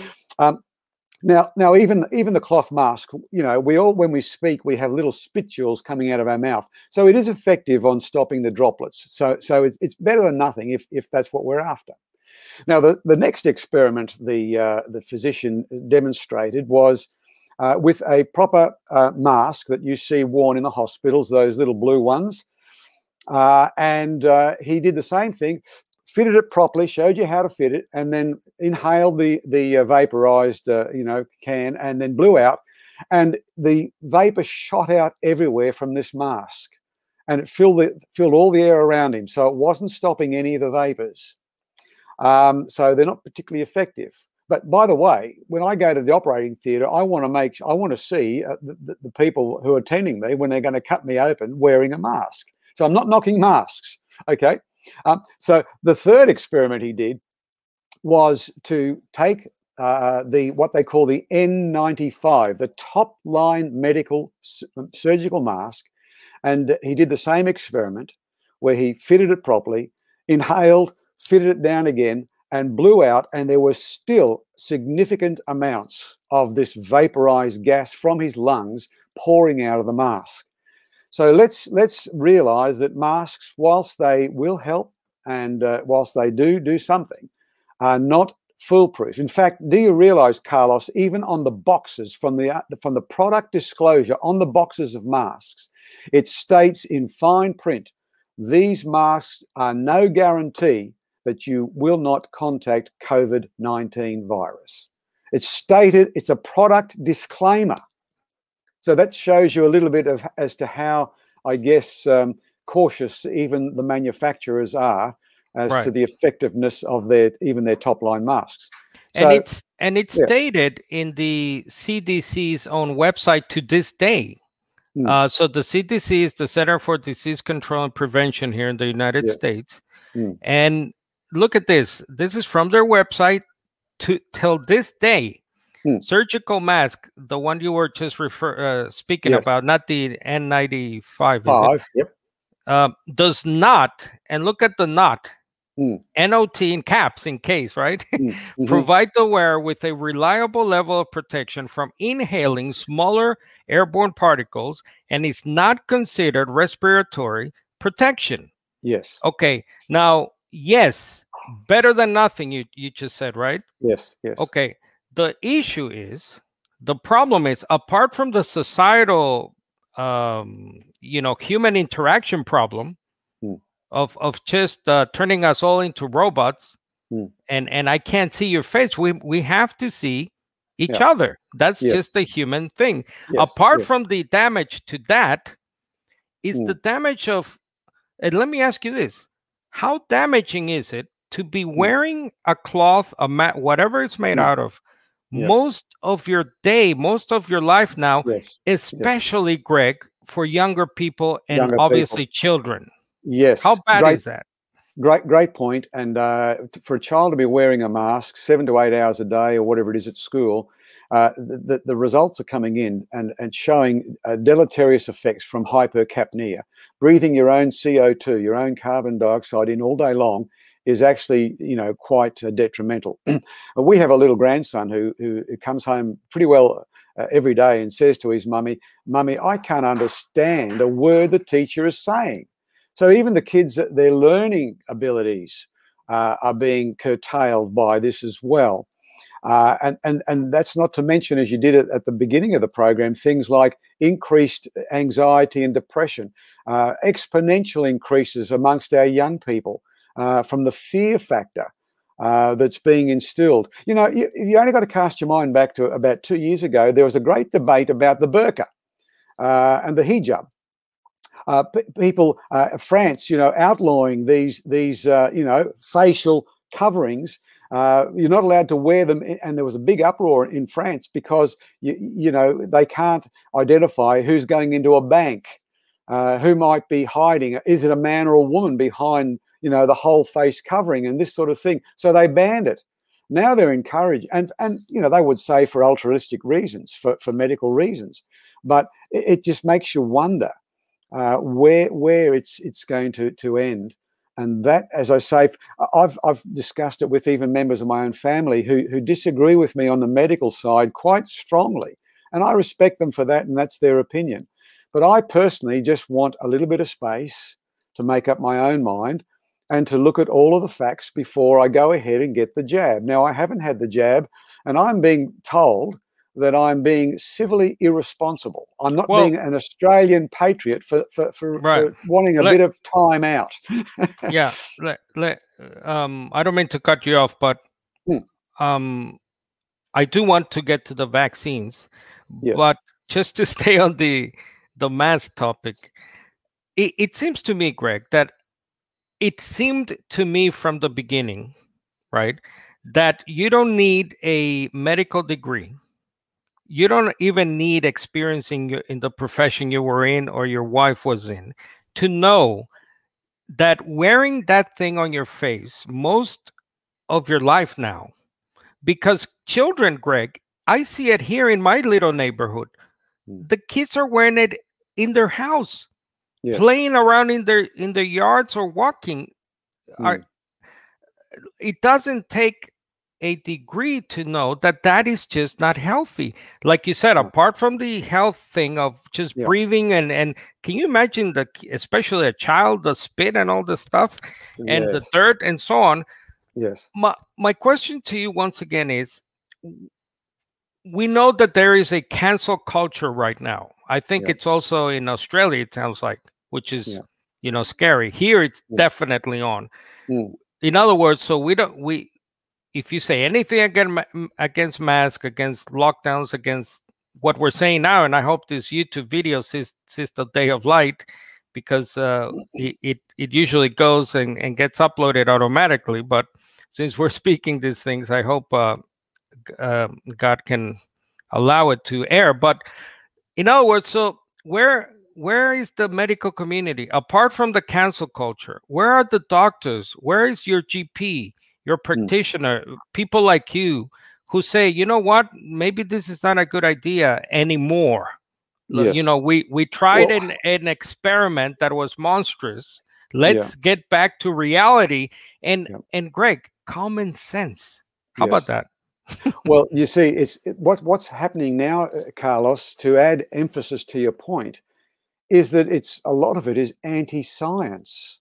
Now, even the cloth mask, you know, when we speak, we have little spitules coming out of our mouth, so it is effective on stopping the droplets. So it's better than nothing if that's what we're after. Now, the next experiment the physician demonstrated was with a proper mask that you see worn in the hospitals, those little blue ones, and he did the same thing. Fitted it properly, showed you how to fit it, and then inhaled the vaporized can, and then blew out, and the vapor shot out everywhere from this mask, and it filled all the air around him. So it wasn't stopping any of the vapors. So they're not particularly effective. But by the way, when I go to the operating theatre, I want to see the people who are attending me when they're going to cut me open wearing a mask. So I'm not knocking masks. Okay. So the third experiment he did was to take what they call the N95, the top line medical surgical mask, and he did the same experiment where he fitted it properly, inhaled, fitted it down again, and blew out, and there were still significant amounts of this vaporized gas from his lungs pouring out of the mask. So let's realize that masks, whilst they will help and whilst they do something, are not foolproof. In fact, do you realize, Carlos, even on the boxes from the product disclosure on the boxes of masks, it states in fine print, these masks are no guarantee that you will not contact COVID-19 virus. It's stated, it's a product disclaimer. So that shows you a little bit as to how, I guess, cautious even the manufacturers are as to the effectiveness of their top line masks. So, and it's stated in the CDC's own website to this day. So the CDC is the Center for Disease Control and Prevention here in the United States. And look at this. This is from their website till this day. Surgical mask, the one you were just speaking about, not the N95, does not, and look at the not, NOT in caps in case, right? Provide the wearer with a reliable level of protection from inhaling smaller airborne particles and is not considered respiratory protection. Yes. Okay. Now, yes, better than nothing, you just said, right? Yes. Okay. The issue is, the problem is, apart from the societal, human interaction problem of just turning us all into robots, and I can't see your face. We have to see each other. That's just a human thing. Apart from the damage to that, is the damage of, and let me ask you this, how damaging is it to be wearing a cloth, a mat, whatever it's made out of, most of your day, most of your life now, especially, Greg, for younger people and obviously children? Yes. How bad is that? Great point. And for a child to be wearing a mask 7 to 8 hours a day or whatever it is at school, the results are coming in and showing deleterious effects from hypercapnia. Breathing your own CO2, your own carbon dioxide in all day long is actually, quite detrimental. We have a little grandson who comes home pretty well every day and says to his mummy, I can't understand a word the teacher is saying. So even the kids, their learning abilities are being curtailed by this as well. And that's not to mention, as you did at the beginning of the program, things like increased anxiety and depression, exponential increases amongst our young people from the fear factor that's being instilled. You only got to cast your mind back to about 2 years ago. There was a great debate about the burqa and the hijab. People, France, outlawing these facial coverings. You're not allowed to wear them, and there was a big uproar in France because they can't identify who's going into a bank, who might be hiding. Is it a man or a woman behind the whole face covering and this sort of thing? So they banned it. Now they're encouraged, and they would say for altruistic reasons, for medical reasons. But it just makes you wonder where it's going to end. And that, as I say, I've discussed it with even members of my own family who disagree with me on the medical side quite strongly. And I respect them for that, and that's their opinion. But I personally just want a little bit of space to make up my own mind and to look at all of the facts before I go ahead and get the jab. Now, I haven't had the jab, and I'm being told that I'm being civilly irresponsible. I'm not being an Australian patriot for wanting a bit of time out. Yeah, I don't mean to cut you off, but I do want to get to the vaccines. Yes. But just to stay on the mask topic, it seems to me, Greg, that it seemed to me from the beginning, right, that you don't need a medical degree. You don't even need experience in the profession you were in or your wife was in to know that wearing that thing on your face most of your life now, because children, Greg, I see it here in my little neighborhood. The kids are wearing it in their house, playing around in their yards or walking. It doesn't take a degree to know that that is just not healthy. Like you said, apart from the health thing of just breathing and can you imagine especially a child, the spit and all the stuff and the dirt and so on. Yes. My question to you once again is, we know that there is a cancel culture right now. I think it's also in Australia, it sounds like, which is, scary. Here, it's definitely on. In other words, so if you say anything against masks, against lockdowns, against what we're saying now, and I hope this YouTube video sees the day of light, because it usually goes and gets uploaded automatically. But since we're speaking these things, I hope God can allow it to air. But in other words, so where is the medical community apart from the cancel culture? Where are the doctors? Where is your GP, your practitioner, people like you who say, you know what, maybe this is not a good idea anymore. Yes. We tried an experiment that was monstrous. Let's get back to reality. And Greg, common sense. How about that? Well, you see, what's happening now, Carlos, to add emphasis to your point, is that a lot of it is anti-science.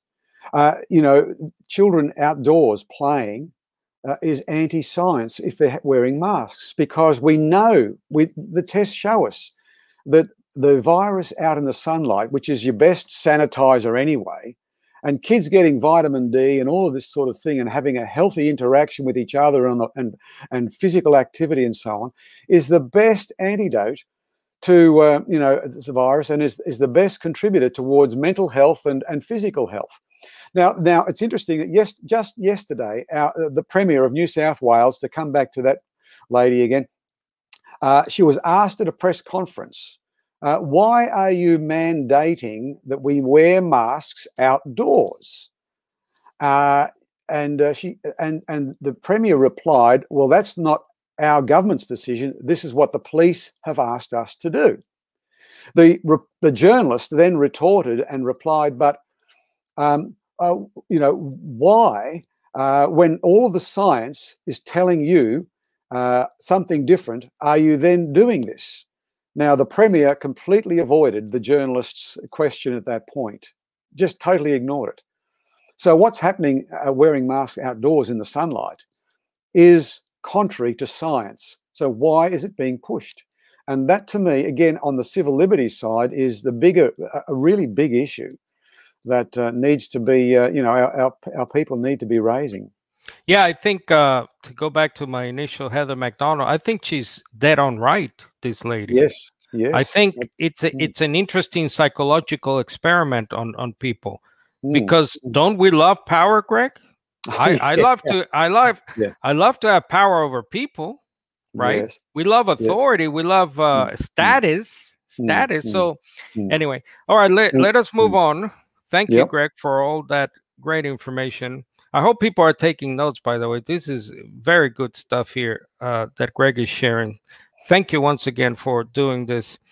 Children outdoors playing is anti-science if they're wearing masks, because we know, the tests show us that the virus out in the sunlight, which is your best sanitizer anyway, and kids getting vitamin D and all of this sort of thing and having a healthy interaction with each other and physical activity and so on, is the best antidote to the virus, and is the best contributor towards mental health and physical health. Now it's interesting that just yesterday, the Premier of New South Wales, to come back to that lady again, she was asked at a press conference, why are you mandating that we wear masks outdoors? And the Premier replied, well, that's not our government's decision. This is what the police have asked us to do. The journalist then retorted and replied, but why, when all of the science is telling you something different, are you then doing this? Now, the Premier completely avoided the journalist's question at that point, just totally ignored it. So what's happening wearing masks outdoors in the sunlight is contrary to science. So why is it being pushed? And that, to me, again, on the civil liberties side, is a really big issue that needs to be, our people need to be raising. Yeah, I think to go back to my initial Heather McDonald, I think she's dead on right, this lady. Yes. I think it's an interesting psychological experiment on people, because don't we love power, Greg? I love to have power over people, right? Yes. We love authority. Yeah. We love status. So anyway, all right, let us move on. Thank you, Greg, for all that great information. I hope people are taking notes, by the way. This is very good stuff here that Greg is sharing. Thank you once again for doing this.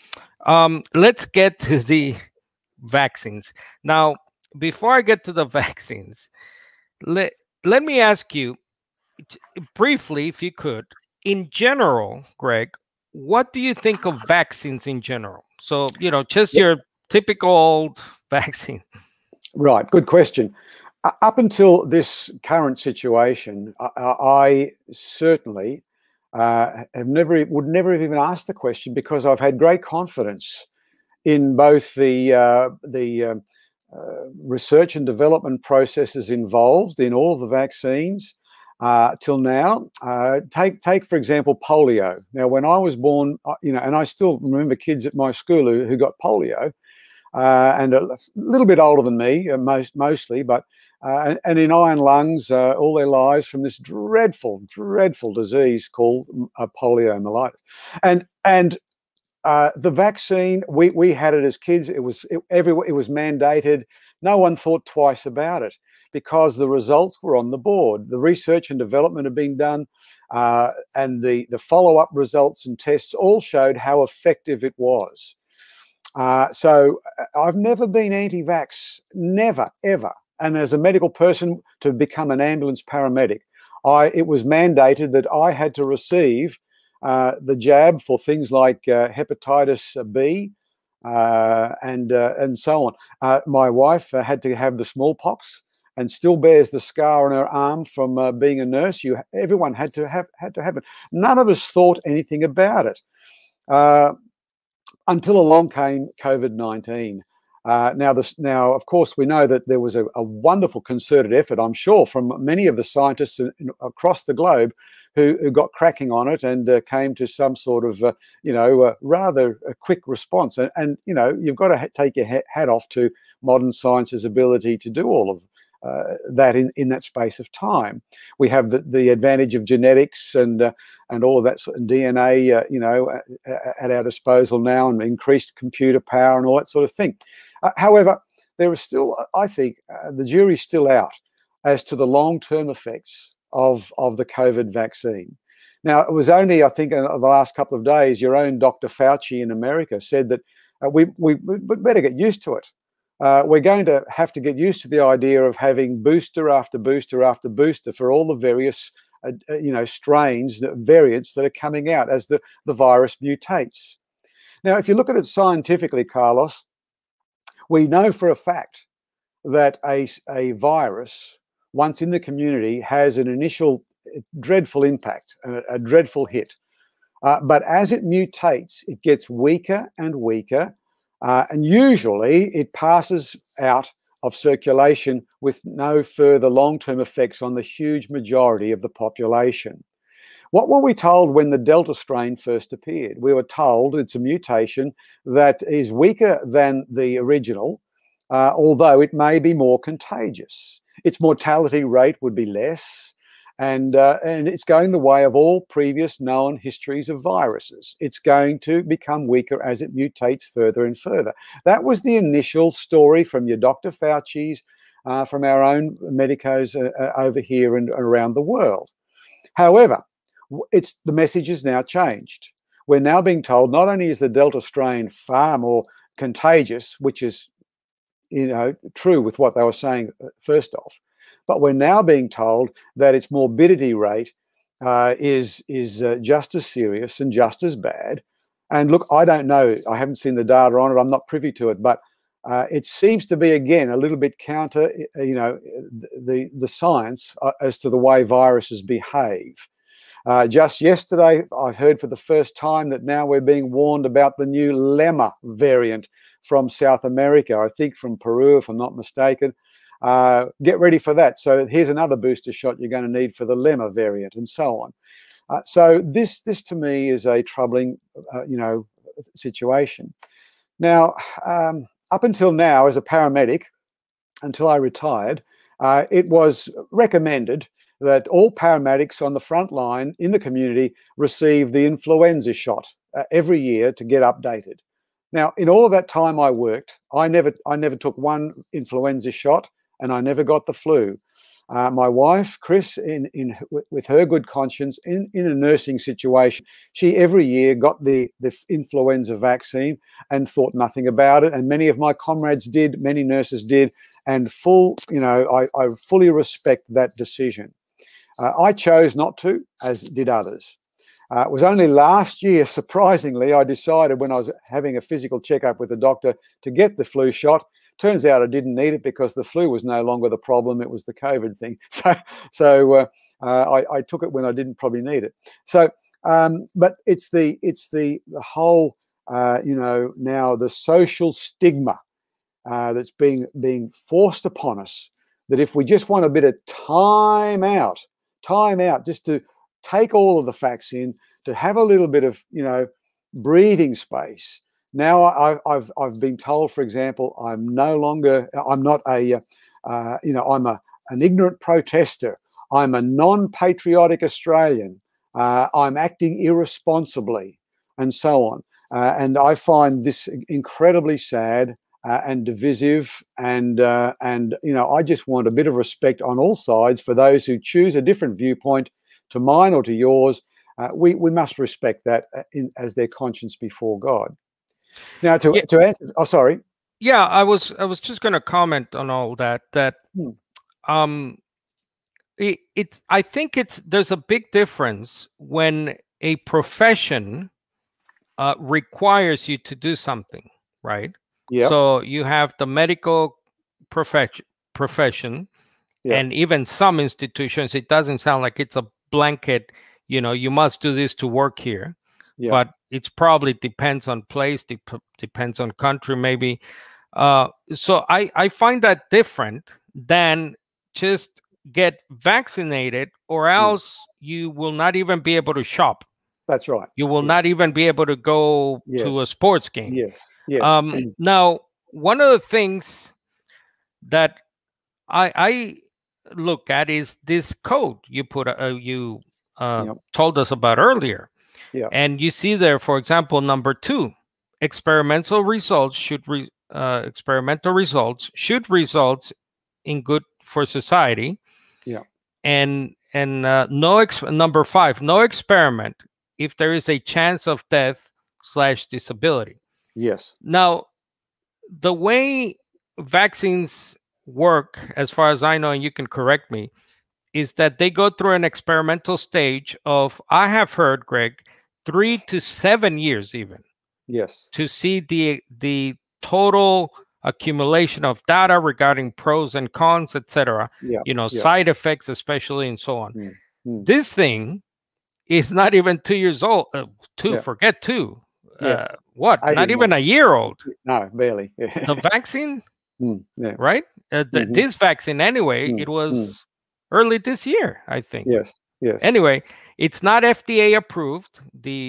Let's get to the vaccines. Now, before I get to the vaccines, let me ask you briefly, if you could, in general, Greg, what do you think of vaccines in general? So, just your typical old vaccine. Right, good question. Up until this current situation, I certainly would never have even asked the question, because I've had great confidence in both the research and development processes involved in all of the vaccines till now. Take for example polio. Now, when I was born, and I still remember kids at my school who got polio, and a little bit older than me, mostly, but and in iron lungs all their lives from this dreadful disease called poliomyelitis. And the vaccine, we had it as kids. It was mandated. No one thought twice about it, because the results were on the board. The research and development had been done, and the follow-up results and tests all showed how effective it was. So I've never been anti-vax, never, ever. And as a medical person, to become an ambulance paramedic, it was mandated that I had to receive the jab for things like hepatitis B and so on. My wife had to have the smallpox, and still bears the scar on her arm from being a nurse. Everyone had to have it. None of us thought anything about it until along came COVID-19. Now, of course, we know that there was a wonderful concerted effort, I'm sure, from many of the scientists across the globe who got cracking on it and came to some sort of, rather a quick response. And you've got to take your hat off to modern science's ability to do all of that in that space of time. We have the advantage of genetics and all of that sort of DNA, at our disposal now, and increased computer power and all that sort of thing. However, there is still, I think, the jury's still out as to the long-term effects of the COVID vaccine. Now, it was only, I think, in the last couple of days, your own Dr. Fauci in America said that we better get used to it. We're going to have to get used to the idea of having booster after booster after booster for all the various, strains, variants that are coming out as the virus mutates. Now, if you look at it scientifically, Carlos, we know for a fact that a virus, once in the community, has an initial dreadful impact, a dreadful hit. But as it mutates, it gets weaker and weaker. And usually it passes out of circulation with no further long-term effects on the huge majority of the population. What were we told when the Delta strain first appeared? We were told it's a mutation that is weaker than the original, although it may be more contagious. Its mortality rate would be less, and it's going the way of all previous known histories of viruses. It's going to become weaker as it mutates further and further. That was the initial story from your Dr. Fauci's, from our own medicos over here and around the world. However, the message has now changed. We're now being told not only is the Delta strain far more contagious, which is, true with what they were saying first off, but we're now being told that its morbidity rate is just as serious and just as bad. And look, I don't know, I haven't seen the data on it, I'm not privy to it, but it seems to be, again, a little bit counter, the science as to the way viruses behave. Just yesterday, I've heard for the first time that now we're being warned about the new Lemma variant from South America, I think from Peru, if I'm not mistaken. Get ready for that. So here's another booster shot you're going to need for the Lemma variant, and so on. So this to me is a troubling, situation. Now, up until now, as a paramedic, until I retired, it was recommended that all paramedics on the front line in the community receive the influenza shot every year to get updated. Now, in all of that time I worked, I never took one influenza shot, and I never got the flu. My wife, Chris, with her good conscience, in a nursing situation, she every year got the influenza vaccine and thought nothing about it. And many of my comrades did, many nurses did, and I fully respect that decision. I chose not to, as did others. It was only last year, surprisingly, I decided when I was having a physical checkup with the doctor to get the flu shot. Turns out I didn't need it because the flu was no longer the problem; it was the COVID thing. So I took it when I didn't probably need it. So, but it's the whole now the social stigma that's being forced upon us, that if we just want a bit of time out, just to take all of the facts in, to have a little bit of breathing space. Now I've been told, for example, I'm not I'm an ignorant protester. I'm a non-patriotic Australian. I'm acting irresponsibly, and so on. And I find this incredibly sad and divisive. And I just want a bit of respect on all sides for those who choose a different viewpoint to mine or to yours. We must respect that as their conscience before God. Now, to answer, oh, sorry. Yeah, I was just going to comment on all that. I think there's a big difference when a profession requires you to do something, right? Yeah. So you have the medical profession, yeah. and even some institutions, it doesn't sound like it's a blanket, you must do this to work here. Yeah. But it's probably depends on place, depends on country, maybe. So I find that different than just get vaccinated, or else you will not even be able to shop. That's right. You will not even be able to go to a sports game. Yes. Yes. Now, one of the things that I look at is this code you put told us about earlier. Yeah. And you see there, for example, number 2, experimental results should result in good for society. Yeah. And number 5, no experiment if there is a chance of death / disability. Yes. Now, the way vaccines work, as far as I know, and you can correct me, is that they go through an experimental stage of, I have heard, Greg, 3 to 7 years even. Yes. To see the total accumulation of data regarding pros and cons, etc. Yeah. Side effects, especially, and so on. This thing is not even 2 years old. Forget 2. Yeah. Not even a year old. No, barely. The vaccine, yeah. Right? This vaccine, anyway, it was early this year, I think. Yes. Yes. Anyway, it's not FDA approved.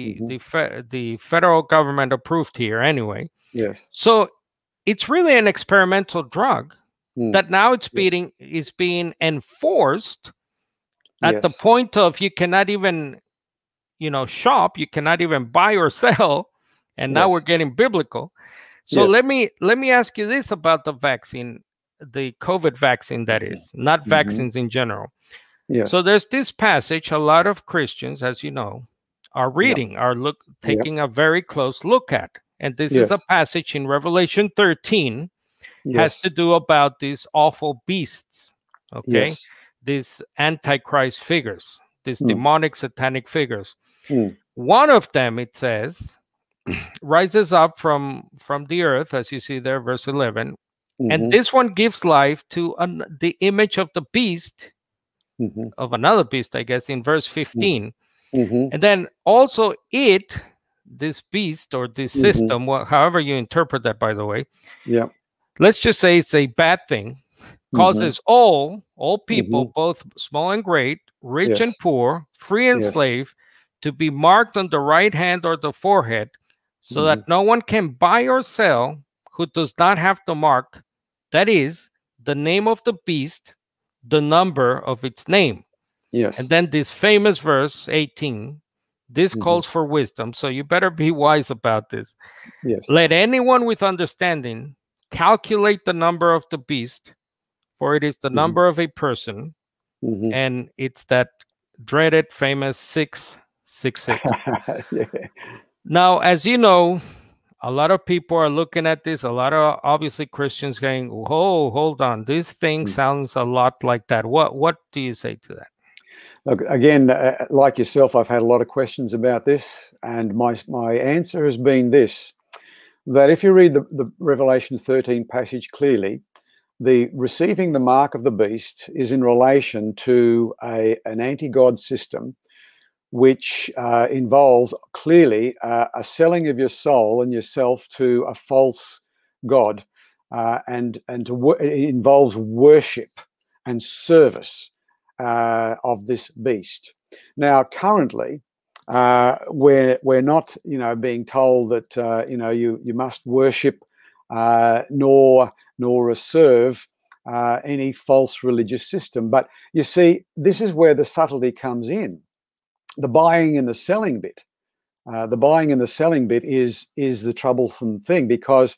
The federal government approved here, anyway. Yes. So it's really an experimental drug that now is being enforced at the point of you cannot even shop, you cannot even buy or sell, and now we're getting biblical. So let me ask you this about the vaccine, the COVID vaccine, that is, not vaccines in general. Yes. So there's this passage a lot of Christians, as you know, are reading, taking a very close look at. And this is a passage in Revelation 13, has to do about these awful beasts, okay? Yes. These antichrist figures, these demonic satanic figures. One of them, it says, rises up from the earth, as you see there, verse 11. And this one gives life to the image of the beast, of another beast, I guess, in verse 15. And then also this beast or this system, however you interpret that, by the way, let's just say it's a bad thing, causes all people, both small and great, rich and poor, free and slave, to be marked on the right hand or the forehead, so that no one can buy or sell who does not have the mark, that is, the name of the beast, the number of its name. Yes. And then this famous verse 18, this calls for wisdom, so you better be wise about this. Yes. Let anyone with understanding calculate the number of the beast, for it is the number of a person, and it's that dreaded famous 666. Yeah. Now, as you know, a lot of people are looking at this, a lot of obviously Christians going, oh, hold on, this thing sounds a lot like that. What do you say to that? Look, again, like yourself, I've had a lot of questions about this, and my answer has been this, that if you read the Revelation 13 passage clearly, the receiving the mark of the beast is in relation to an anti-God system, which involves clearly a selling of your soul and yourself to a false god, and it involves worship and service of this beast. Now, currently, we're not, being told that you must worship nor serve any false religious system. But you see, this is where the subtlety comes in. The buying and the selling bit. The buying and the selling bit is the troublesome thing, because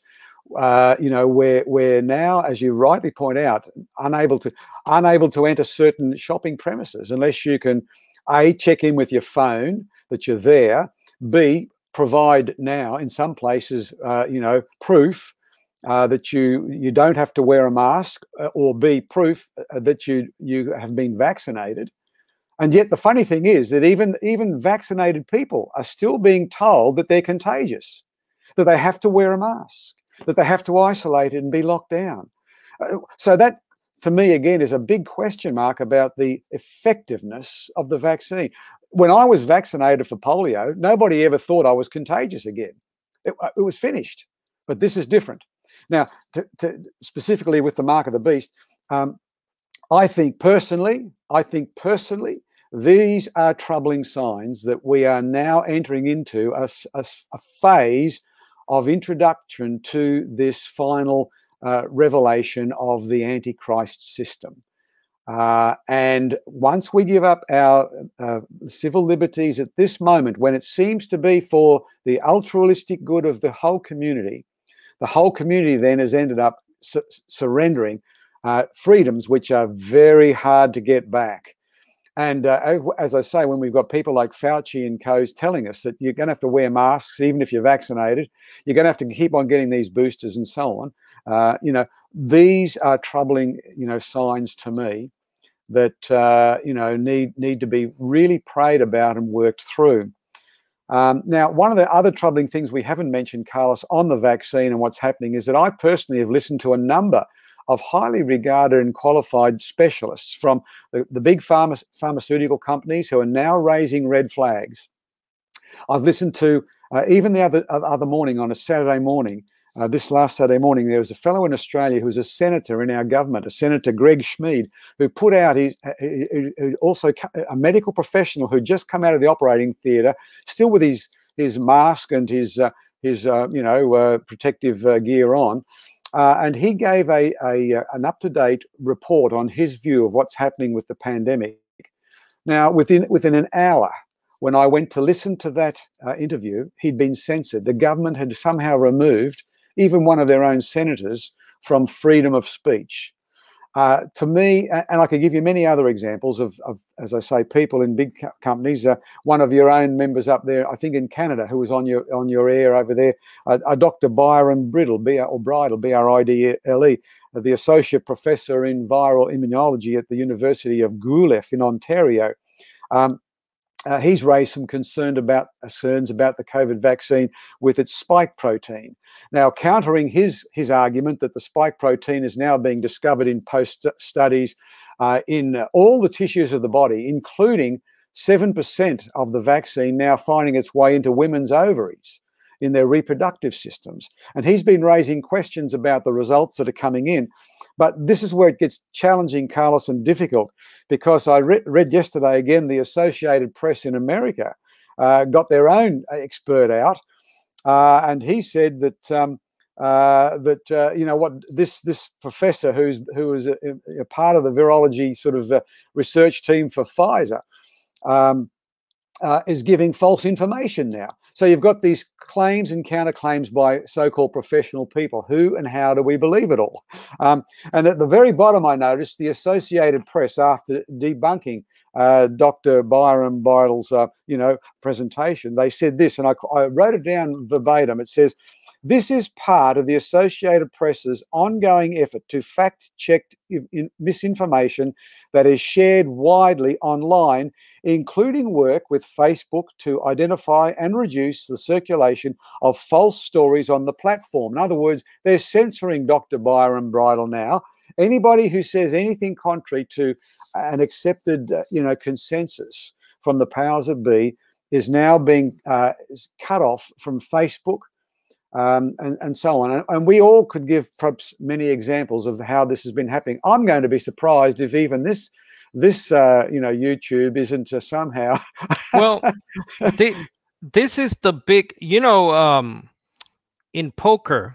we're now, as you rightly point out, unable to enter certain shopping premises unless you can A, check in with your phone that you're there, B, provide now in some places proof that you don't have to wear a mask, or B, proof that you have been vaccinated. And yet the funny thing is that even vaccinated people are still being told that they're contagious, that they have to wear a mask, that they have to isolate and be locked down. So that, to me, again, is a big question mark about the effectiveness of the vaccine. When I was vaccinated for polio, nobody ever thought I was contagious again. It was finished. But this is different. Now, specifically with the mark of the beast, I think personally, these are troubling signs that we are now entering into a phase of introduction to this final revelation of the Antichrist system. And once we give up our civil liberties at this moment, when it seems to be for the altruistic good of the whole community then has ended up surrendering freedoms which are very hard to get back. And as I say, when we've got people like Fauci and co telling us that you're going to have to wear masks even if you're vaccinated, you're going to have to keep on getting these boosters and so on. These are troubling, signs to me that need to be really prayed about and worked through. Now, one of the other troubling things we haven't mentioned, Carlos, on the vaccine and what's happening is that I personally have listened to a number of highly regarded and qualified specialists from the big pharmaceutical companies who are now raising red flags. I've listened to, even the other morning, on a Saturday morning, this last Saturday morning, there was a fellow in Australia who was a senator in our government, a Senator Greg Deuble, who put out also a medical professional who just come out of the operating theatre, still with his mask and his protective gear on. And he gave an up-to-date report on his view of what's happening with the pandemic. Now, within an hour, when I went to listen to that interview, he'd been censored. The government had somehow removed even one of their own senators from freedom of speech. To me, and I could give you many other examples of as I say, people in big companies. One of your own members up there, I think in Canada, who was on your air over there, Dr. Byron Bridle, Bridle, B-R-I-D-L-E, the associate professor in viral immunology at the University of Guelph in Ontario. He's raised some concerns about the COVID vaccine with its spike protein. Now, countering his argument that the spike protein is now being discovered in post-studies in all the tissues of the body, including 7% of the vaccine now finding its way into women's ovaries in their reproductive systems. And he's been raising questions about the results that are coming in. But this is where it gets challenging, Carlos, and difficult, because I read yesterday again, the Associated Press in America got their own expert out, and he said that this professor who was a part of the virology sort of research team for Pfizer is giving false information now. So you've got these claims and counterclaims by so-called professional people. Who and how do we believe it all? And at the very bottom, I noticed the Associated Press, after debunking Dr. Byram Bridle's, presentation, they said this, and I wrote it down verbatim. It says, "This is part of the Associated Press's ongoing effort to fact-check misinformation that is shared widely online, including work with Facebook to identify and reduce the circulation of false stories on the platform." In other words, they're censoring Dr. Byram Bridle now. Anybody who says anything contrary to an accepted, consensus from the powers that be is now being cut off from Facebook, and so on. And we all could give perhaps many examples of how this has been happening. I'm going to be surprised if even this YouTube isn't somehow. Well, this is the big, in poker.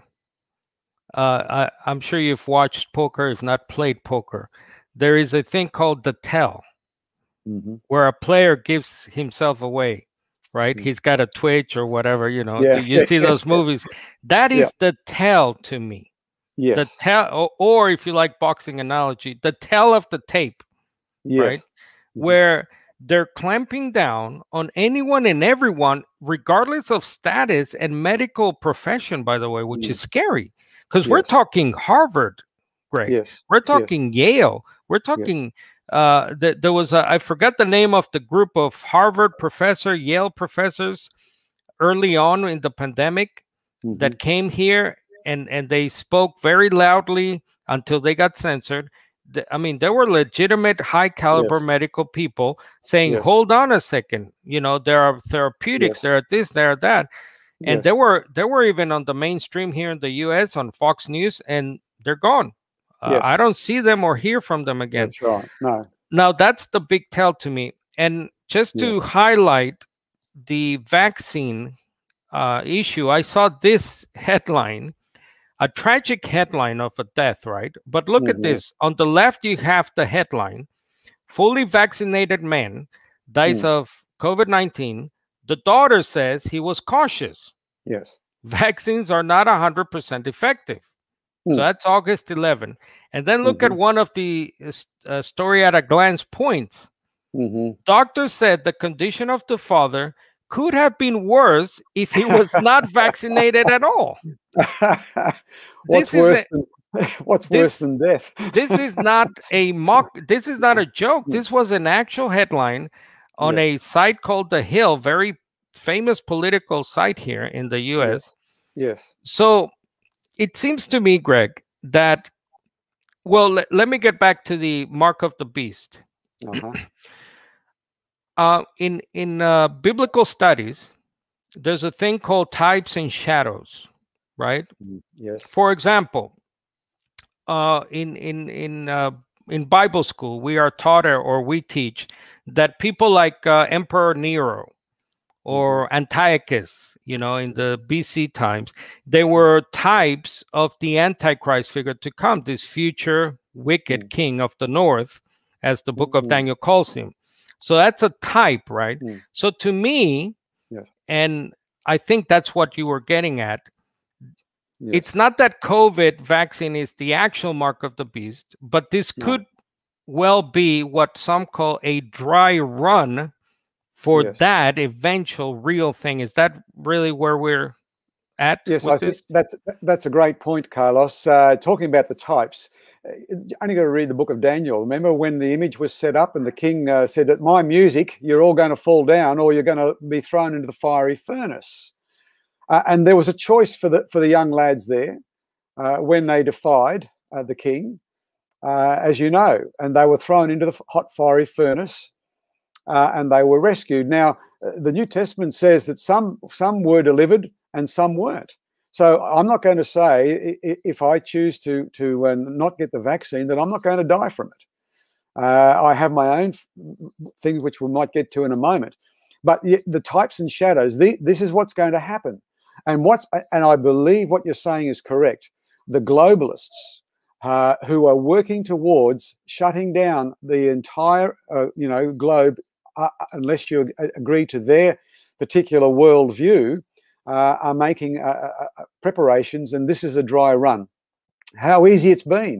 I'm sure you've watched poker, if not played poker. There is a thing called the tell, where a player gives himself away, right? He's got a twitch or whatever, Do you see those movies? That is the tell to me. Yes. The tell, or if you like boxing analogy, the tell of the tape, right? Where they're clamping down on anyone and everyone, regardless of status and medical profession, by the way, which is scary. Because we're talking Harvard, Greg. We're talking Yale. We're talking, there was, I forgot the name of the group of Harvard professor, Yale professors early on in the pandemic that came here and they spoke very loudly until they got censored. I mean, there were legitimate high caliber medical people saying, hold on a second, there are therapeutics, there are this, there are that. And they were even on the mainstream here in the US on Fox News, and they're gone. I don't see them or hear from them again. That's right. No. Now, that's the big tell to me. And just to highlight the vaccine issue, I saw this headline, a tragic headline of a death, right? But look at this. On the left, you have the headline, fully vaccinated man dies of COVID-19. The daughter says he was cautious. Yes. Vaccines are not 100% effective. So that's August 11. And then look at one of the story at a glance points. Doctor said the condition of the father could have been worse if he was not vaccinated at all. What's worse than death? This is not a mock. This is not a joke. This was an actual headline on a site called The Hill, very famous political site here in the US. Yes. So it seems to me, Greg, that, well, let me get back to the mark of the beast. In biblical studies, there's a thing called types and shadows, right? Yes. For example, in Bible school, we are taught or we teach that people like Emperor Nero or Antiochus, in the BC times, they were types of the Antichrist figure to come, this future wicked king of the north, as the book of Daniel calls him. So that's a type, right? So to me, and I think that's what you were getting at, it's not that COVID vaccine is the actual mark of the beast, but this could well be what some call a dry run for that eventual real thing. Is that really where we're at? Yes, I think that's a great point, Carlos. Talking about the types, only got to read the book of Daniel. Remember when the image was set up and the king said, "At my music, you're all going to fall down, or you're going to be thrown into the fiery furnace." And there was a choice for the young lads there when they defied the king, as you know, and they were thrown into the hot fiery furnace, and they were rescued. Now, the New Testament says that some were delivered and some weren't. So I'm not going to say if I choose to not get the vaccine that I'm not going to die from it. I have my own things which we might get to in a moment. But the types and shadows, this is what's going to happen. And I believe what you're saying is correct. The globalists who are working towards shutting down the entire globe, unless you agree to their particular worldview are making preparations, and this is a dry run. How easy it's been.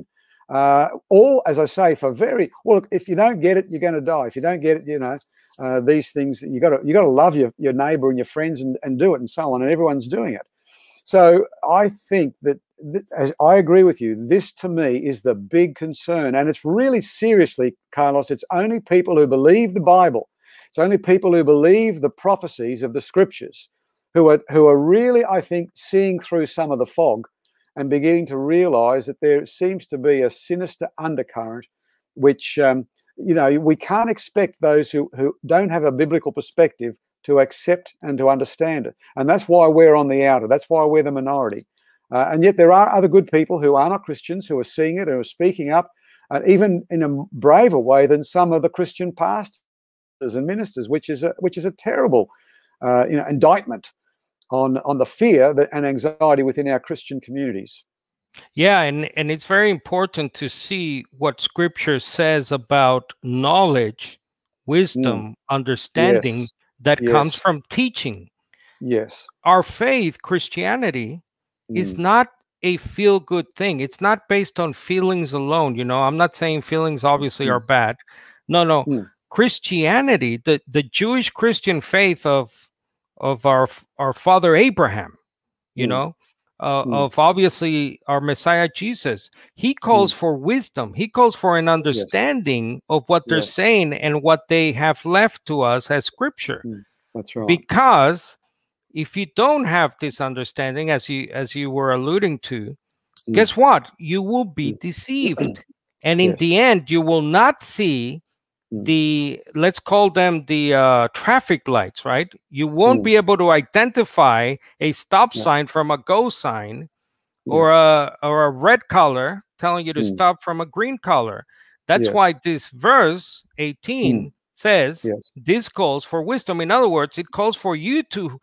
All, as I say, for very well. Look, if you don't get it, you're going to die. If you don't get it, you know, these things, you got to love your neighbor and your friends and do it and so on. And everyone's doing it. So I think that I agree with you. This to me is the big concern, and it's really seriously, Carlos. It's only people who believe the Bible. It's only people who believe the prophecies of the Scriptures who are really, I think, seeing through some of the fog and beginning to realize that there seems to be a sinister undercurrent, which, you know, we can't expect those who don't have a biblical perspective to accept and to understand it. And that's why we're on the outer. That's why we're the minority. And yet there are other good people who are not Christians who are seeing it and are speaking up, even in a braver way than some of the Christian pastors and ministers, which is a terrible, you know, indictment on the fear and anxiety within our Christian communities. Yeah, and it's very important to see what Scripture says about knowledge, wisdom, understanding, Yes. that Yes. comes from teaching. Yes. Our faith, Christianity, is not a feel-good thing. It's not based on feelings alone. You know, I'm not saying feelings obviously are bad. No. Christianity, the Jewish Christian faith of our father Abraham, you know, of obviously our Messiah Jesus, he calls for wisdom. He calls for an understanding of what they're saying and what they have left to us as Scripture. That's right. Because if you don't have this understanding, as you were alluding to, guess what? You will be deceived. And in the end, you will not see the, let's call them the traffic lights, right? You won't be able to identify a stop sign from a go sign, or a red color telling you to stop from a green color. That's why this verse 18 says this calls for wisdom. In other words, it calls for you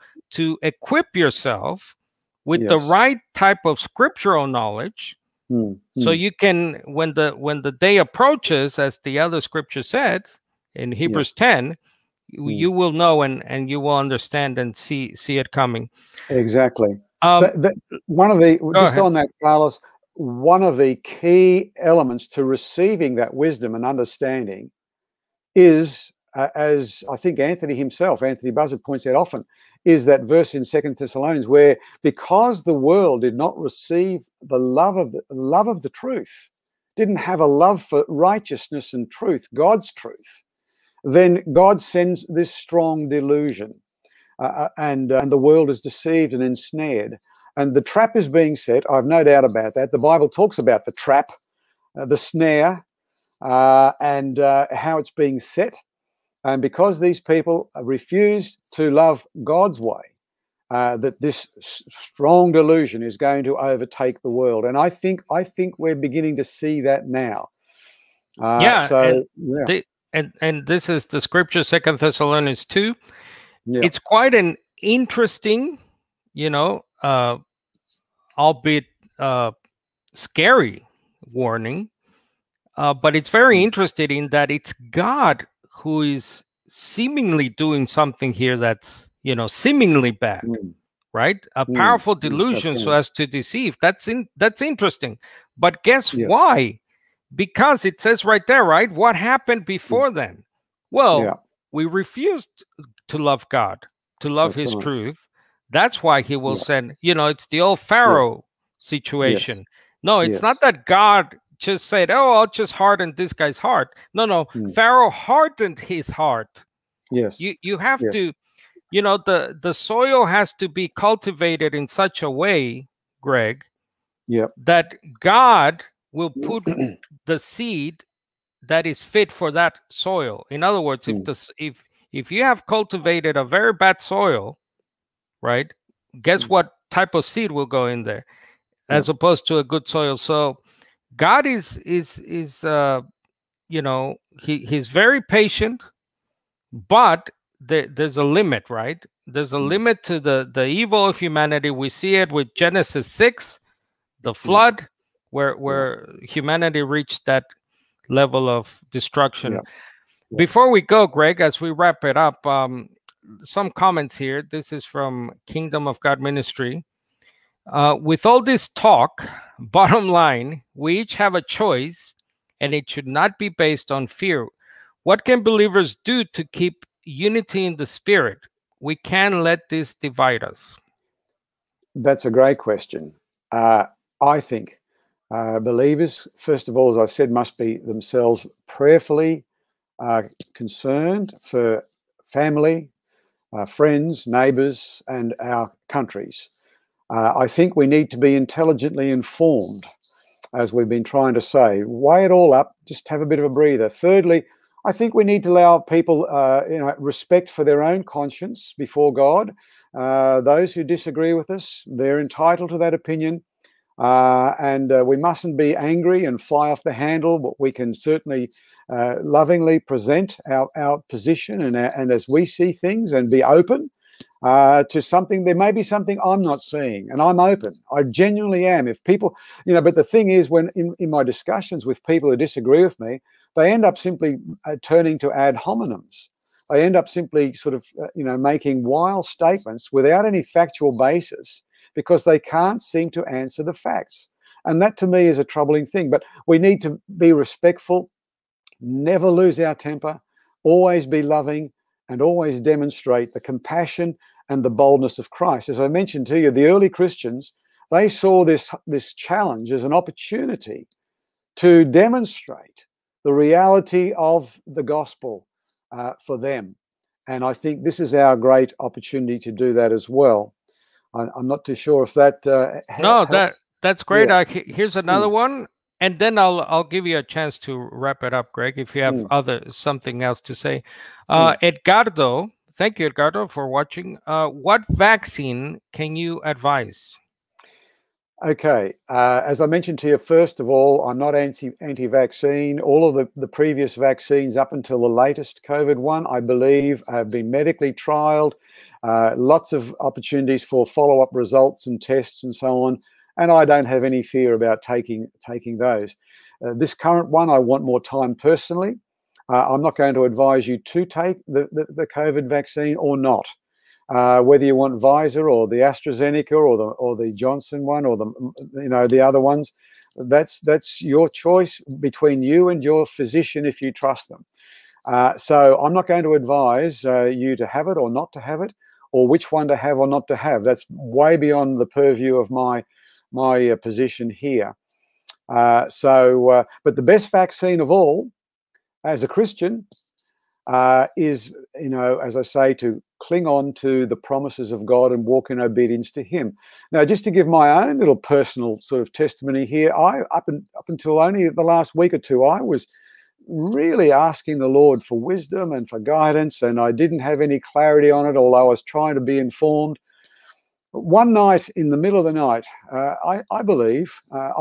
to equip yourself with the right type of scriptural knowledge, so you can, when the day approaches, as the other scripture said in Hebrews 10, you will know and you will understand and see it coming. Exactly. One of the, just on that, Carlos, one of the key elements to receiving that wisdom and understanding is, as I think Anthony Buzzard points out often, is that verse in 2 Thessalonians where, because the world did not receive the love of the truth, didn't have a love for righteousness and truth, God's truth, then God sends this strong delusion, and the world is deceived and ensnared. And the trap is being set. I have no doubt about that. The Bible talks about the trap, the snare, and how it's being set. And because these people refuse to love God's way, that this strong delusion is going to overtake the world. And I think we're beginning to see that now. And this is the scripture, 2 Thessalonians 2. It's quite an interesting, you know, albeit scary warning, but it's very interesting in that it's God who is seemingly doing something here that's, you know, seemingly bad, right? A powerful delusion so as to deceive. That's interesting. But guess why? Because it says right there, right? What happened before then? Well, we refused to love God, to love his truth. That's why he will send, you know, it's the old Pharaoh situation. No, it's not that God just said, oh, I'll just harden this guy's heart. No. Pharaoh hardened his heart. You have to, you know, the soil has to be cultivated in such a way, Greg, that God will put the seed that is fit for that soil. In other words, if you have cultivated a very bad soil, right, guess what type of seed will go in there as opposed to a good soil? So God is you know, he's very patient, but there's a limit, right? There's a limit to the evil of humanity. We see it with Genesis 6, the flood, where humanity reached that level of destruction. Before we go, Greg, as we wrap it up, some comments here. This is from Kingdom of God Ministry. With all this talk, bottom line, we each have a choice, and it should not be based on fear. What can believers do to keep unity in the spirit? We can't let this divide us. That's a great question. I think believers, first of all, as I said, must be themselves prayerfully concerned for family, friends, neighbours, and our countries. I think we need to be intelligently informed, as we've been trying to say. Weigh it all up, just have a bit of a breather. Thirdly, I think we need to allow people respect for their own conscience before God. Those who disagree with us, they're entitled to that opinion. And we mustn't be angry and fly off the handle, but we can certainly lovingly present our position and as we see things, and be open to something. There may be something I'm not seeing, and I'm open. I genuinely am. If people, but the thing is, when in my discussions with people who disagree with me, they end up simply turning to ad hominems. They end up simply sort of, making wild statements without any factual basis, because they can't seem to answer the facts. And that to me is a troubling thing. But we need to be respectful, never lose our temper, always be loving, and always demonstrate the compassion and the boldness of Christ. As I mentioned to you, the early Christians, they saw this challenge as an opportunity to demonstrate the reality of the gospel for them. And I think this is our great opportunity to do that as well. I'm not too sure if that helps. That's great. Yeah. Here's another one, and then I'll give you a chance to wrap it up, Greg, if you have something else to say. Edgardo, thank you, Edgardo, for watching. What vaccine can you advise? Okay, as I mentioned to you, first of all, I'm not anti-vaccine. All of the previous vaccines up until the latest COVID one, I believe, have been medically trialed. Lots of opportunities for follow-up results and tests and so on. And I don't have any fear about taking those. This current one, I want more time personally. I'm not going to advise you to take the COVID vaccine or not. Whether you want Pfizer or the AstraZeneca or the Johnson one or the other ones, that's your choice between you and your physician if you trust them. So I'm not going to advise you to have it or not to have it, or which one to have or not to have. That's way beyond the purview of my position here. But the best vaccine of all, as a Christian, is, as I say, to cling on to the promises of God and walk in obedience to Him. Now, just to give my own little personal sort of testimony here, up until only the last week or two, I was really asking the Lord for wisdom and for guidance, and I didn't have any clarity on it, although I was trying to be informed. One night, in the middle of the night, I believe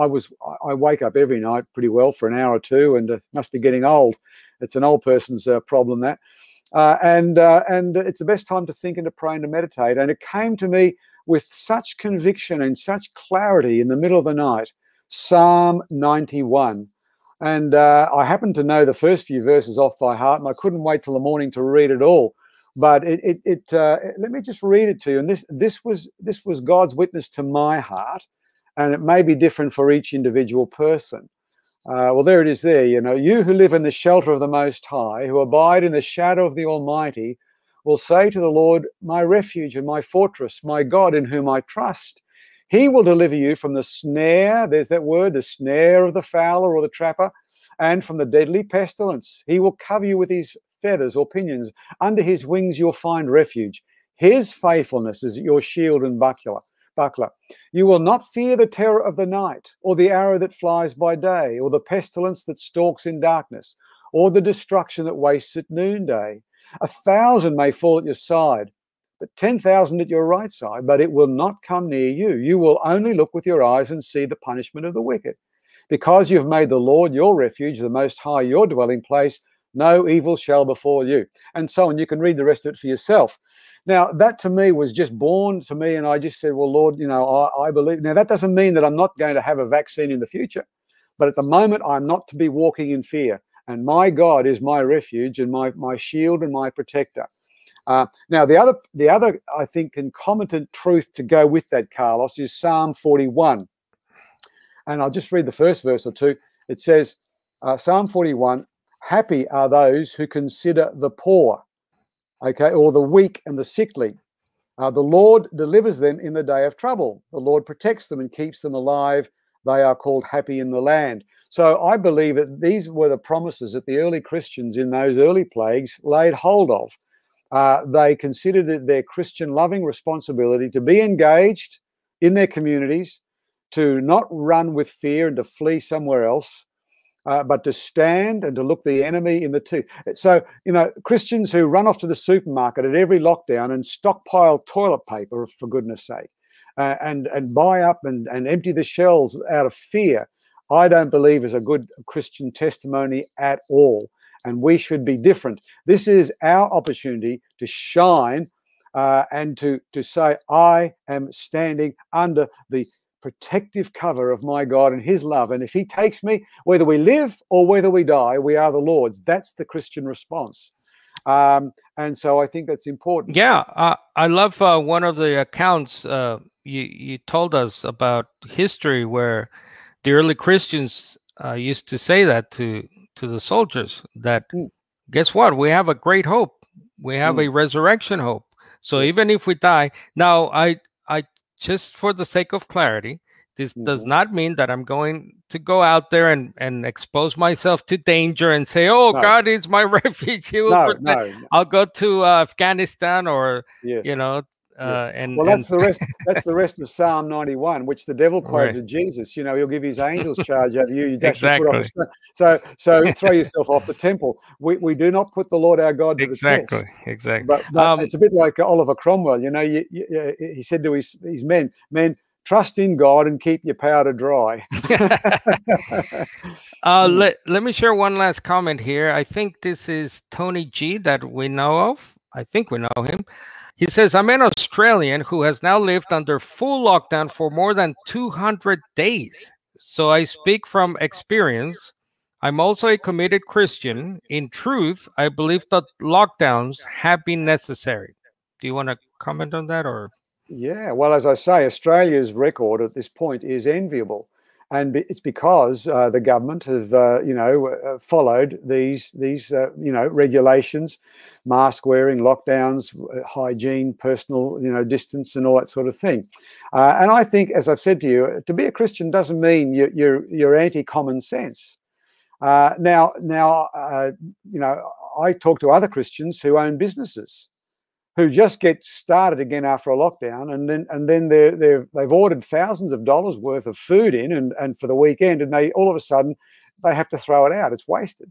I wake up every night pretty well for an hour or two, and must be getting old. It's an old person's problem, that. And it's the best time to think and to pray and to meditate. And it came to me with such conviction and such clarity in the middle of the night, Psalm 91. And I happened to know the first few verses off by heart, and I couldn't wait till the morning to read it all. But let me just read it to you. And this was God's witness to my heart, and it may be different for each individual person. Well, there it is there. You who live in the shelter of the Most High, who abide in the shadow of the Almighty, will say to the Lord, my refuge and my fortress, my God in whom I trust. He will deliver you from the snare, there's that word, the snare of the fowler or the trapper, and from the deadly pestilence. He will cover you with his feathers or pinions. Under his wings you'll find refuge. His faithfulness is your shield and buckler. You will not fear the terror of the night, or the arrow that flies by day, or the pestilence that stalks in darkness, or the destruction that wastes at noonday. 1,000 may fall at your side, but 10,000 at your right side, but it will not come near you. You will only look with your eyes and see the punishment of the wicked. Because you've made the Lord your refuge, the Most High your dwelling place, no evil shall befall you. And so on. You can read the rest of it for yourself. Now, that to me was just born to me, and I just said, well, Lord, I believe. Now, that doesn't mean that I'm not going to have a vaccine in the future, but at the moment, I'm not to be walking in fear. And my God is my refuge and my shield and my protector. Now, the other, I think, concomitant truth to go with that, Carlos, is Psalm 41. And I'll just read the first verse or two. It says, Psalm 41, happy are those who consider the poor, okay, or the weak and the sickly. The Lord delivers them in the day of trouble. The Lord protects them and keeps them alive. They are called happy in the land. So I believe that these were the promises that the early Christians in those early plagues laid hold of. They considered it their Christian loving responsibility to be engaged in their communities, to not run with fear and to flee somewhere else, but to stand and to look the enemy in the teeth. So, you know, Christians who run off to the supermarket at every lockdown and stockpile toilet paper, for goodness sake, and buy up and empty the shelves out of fear, I don't believe is a good Christian testimony at all. And we should be different. This is our opportunity to shine and to say, I am standing under the protective cover of my God and his love. And if he takes me, whether we live or whether we die, we are the Lord's. That's the Christian response. And so I think that's important. Yeah, I love one of the accounts you told us about history where the early Christians used to say that to the soldiers, that guess what? We have a great hope. We have a resurrection hope. So even if we die, now I just for the sake of clarity, this does not mean that I'm going to go out there and expose myself to danger and say, oh, God is my refuge. He will protect. I'll go to Afghanistan or, you know, and well, that's the rest. That's the rest of Psalm 91, which the devil quoted to Jesus. You know, he'll give his angels charge over you. You dash your foot off a stone. So throw yourself off the temple. We do not put the Lord our God to the test. Exactly. But it's a bit like Oliver Cromwell. You know, he said to his men, trust in God and keep your powder dry. Let me share one last comment here. I think this is Tony G that we know of. I think we know him. He says, I'm an Australian who has now lived under full lockdown for more than 200 days. So I speak from experience. I'm also a committed Christian. In truth, I believe that lockdowns have been necessary. Do you want to comment on that? Or? Yeah, well, as I say, Australia's record at this point is enviable. And it's because the government have, followed these regulations, mask wearing, lockdowns, hygiene, personal, distance, and all that sort of thing. And I think, as I've said to you, to be a Christian doesn't mean you're anti-common sense. I talk to other Christians who own businesses, who just get started again after a lockdown, and then they've ordered thousands of dollars worth of food in and for the weekend, and they all of a sudden they have to throw it out. It's wasted.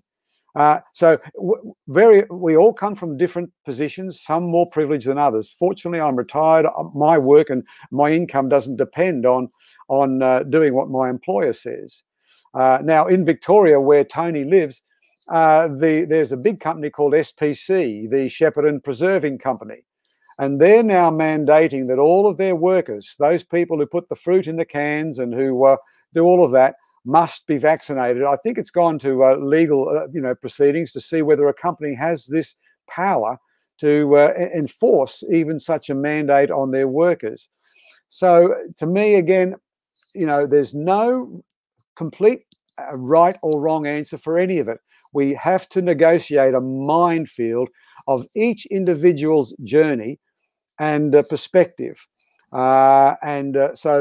We all come from different positions, some more privileged than others. Fortunately, I'm retired. My work and my income doesn't depend on doing what my employer says. Now in Victoria, where Tony lives, there's a big company called SPC, the Shepherd and Preserving Company, and they're now mandating that all of their workers, those people who put the fruit in the cans and who do all of that, must be vaccinated. I think it's gone to legal proceedings to see whether a company has this power to enforce even such a mandate on their workers. So to me, again, there's no complete right or wrong answer for any of it. We have to negotiate a minefield of each individual's journey and perspective. I think,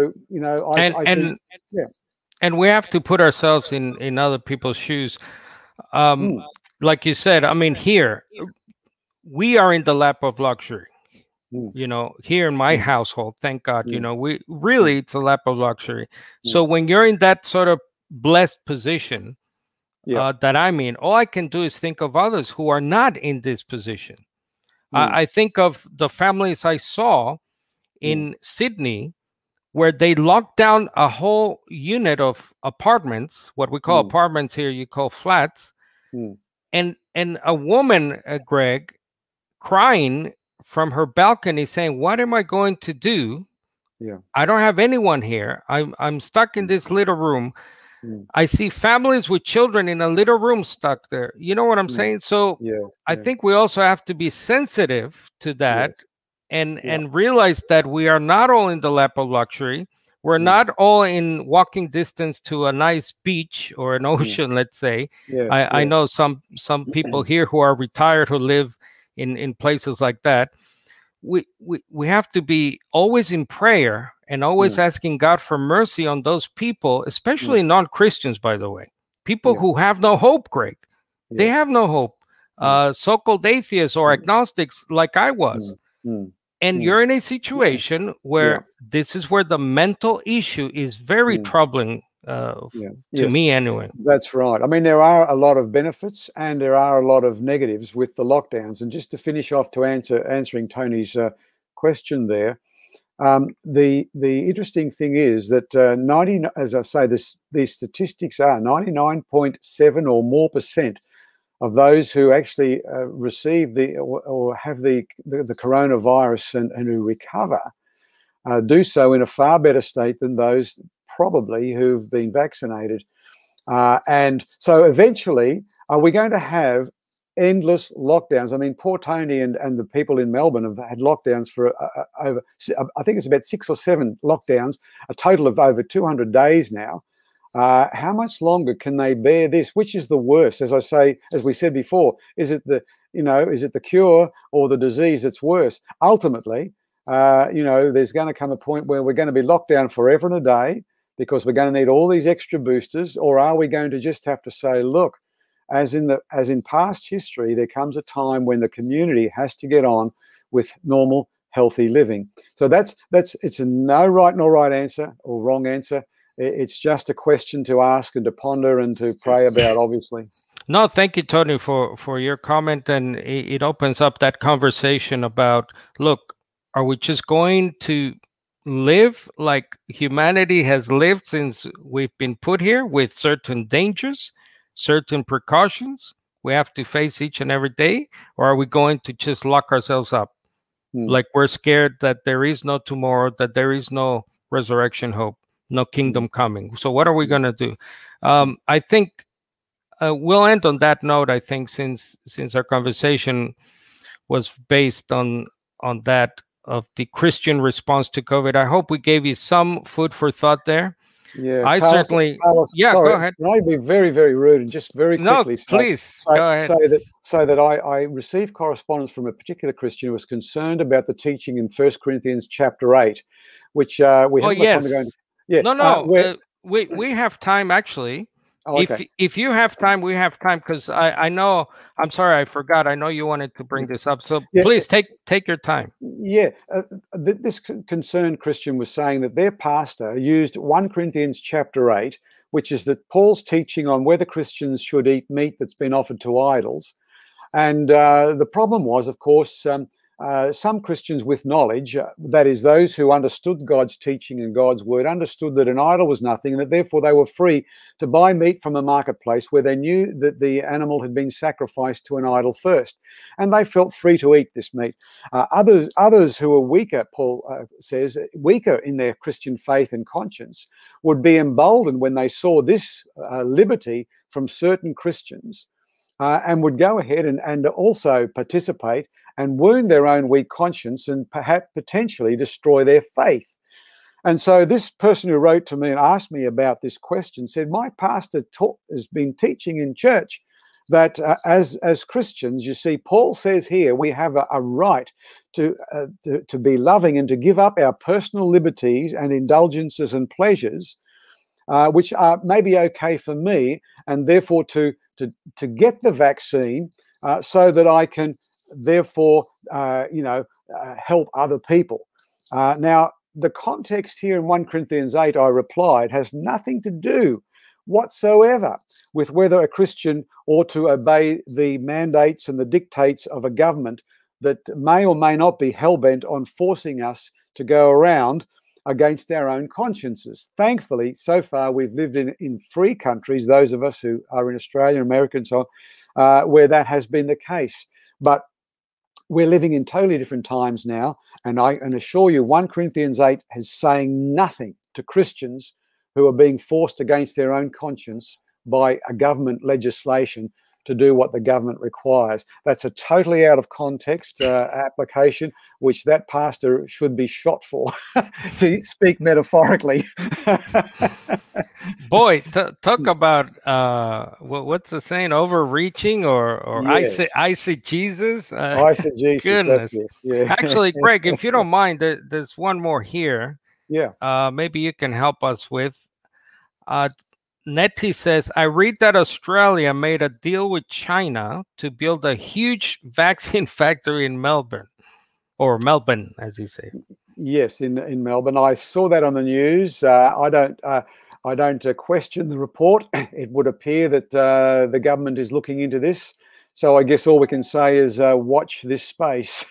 and we have to put ourselves in other people's shoes. Like you said, I mean, here we are in the lap of luxury. Here in my household, thank God, we really, it's a lap of luxury. So when you're in that sort of blessed position, that I'm in, all I can do is think of others who are not in this position. I think of the families I saw in Sydney where they locked down a whole unit of apartments, what we call apartments here, you call flats, and a woman, Greg, crying from her balcony saying, what am I going to do? I don't have anyone here. I'm stuck in this little room. I see families with children in a little room stuck there. You know what I'm saying? So I think we also have to be sensitive to that and realize that we are not all in the lap of luxury. We're not all in walking distance to a nice beach or an ocean, let's say. I know some people here who are retired who live in places like that. We have to be always in prayer and always asking God for mercy on those people, especially non-Christians, by the way. People who have no hope, Greg. They have no hope. So-called atheists or agnostics like I was. And you're in a situation where this is where the mental issue is very troubling to me anyway. That's right. I mean, there are a lot of benefits and there are a lot of negatives with the lockdowns. And just to finish off to answering Tony's question there, the interesting thing is that as I say, these statistics are 99.7 or more % of those who actually receive or have the coronavirus and who recover do so in a far better state than those probably who've been vaccinated. And so eventually, are we going to have endless lockdowns? I mean, poor Tony and the people in Melbourne have had lockdowns for over, I think it's about 6 or 7 lockdowns, a total of over 200 days now. How much longer can they bear this? Which is the worst? As I say, as we said before, is it the cure or the disease that's worse? Ultimately, there's going to come a point where we're going to be locked down forever and a day because we're going to need all these extra boosters, or are we going to just have to say, look, as in past history, there comes a time when the community has to get on with normal, healthy living. So it's a no right nor right answer or wrong answer. It's just a question to ask and to ponder and to pray about, obviously. No, thank you, Tony, for your comment. And it opens up that conversation about, look, are we just going to live like humanity has lived since we've been put here, with certain dangers, certain precautions we have to face each and every day? Or are we going to just lock ourselves up? Like we're scared that there is no tomorrow, that there is no resurrection hope, no kingdom coming. So what are we going to do? I think we'll end on that note. I think since our conversation was based on that of the Christian response to COVID, I hope we gave you some food for thought there. Yeah, I Carlos, certainly. Carlos, yeah, sorry, go ahead. Can I be very, very rude and just very quickly? No, please go ahead. So that I received correspondence from a particular Christian who was concerned about the teaching in 1 Corinthians chapter 8, which we haven't got time to go into. Yeah, no, we have time actually. Oh, okay. If you have time, we have time, because I know, I'm sorry, I forgot. I know you wanted to bring this up, so please take your time. Yeah, this concerned Christian was saying that their pastor used 1 Corinthians chapter 8, which is that Paul's teaching on whether Christians should eat meat that's been offered to idols. And the problem was, of course, some Christians with knowledge, that is those who understood God's teaching and God's word, understood that an idol was nothing, and that therefore they were free to buy meat from a marketplace where they knew that the animal had been sacrificed to an idol first, and they felt free to eat this meat. Others who were weaker, Paul says, weaker in their Christian faith and conscience, would be emboldened when they saw this liberty from certain Christians, and would go ahead and also participate and wound their own weak conscience and perhaps potentially destroy their faith. And so this person who wrote to me and asked me about this question said, my pastor has been teaching in church that as Christians, you see, Paul says here, we have a right to be loving and to give up our personal liberties and indulgences and pleasures, which are maybe okay for me, and therefore to get the vaccine so that I can therefore help other people. Now, the context here in 1 Corinthians 8, I replied, has nothing to do whatsoever with whether a Christian ought to obey the mandates and the dictates of a government that may or may not be hell-bent on forcing us to go around against our own consciences. Thankfully, so far, we've lived in free countries, those of us who are in Australia, America, and so on, where that has been the case. But we're living in totally different times now, and I can assure you 1 Corinthians 8 is saying nothing to Christians who are being forced against their own conscience by a government legislation to do what the government requires. That's a totally out of context application, which that pastor should be shot for, to speak metaphorically. Boy, talk about what's the saying? Overreaching or Yes. I see Jesus. I see Jesus. Goodness. That's it. Yeah. Actually, Greg, if you don't mind, there's one more here. Yeah. Maybe you can help us with. Nettie says, I read that Australia made a deal with China to build a huge vaccine factory in Melbourne, or Melbourne, as you say. Yes, in Melbourne. I saw that on the news. I don't question the report. It would appear that the government is looking into this. So I guess all we can say is watch this space.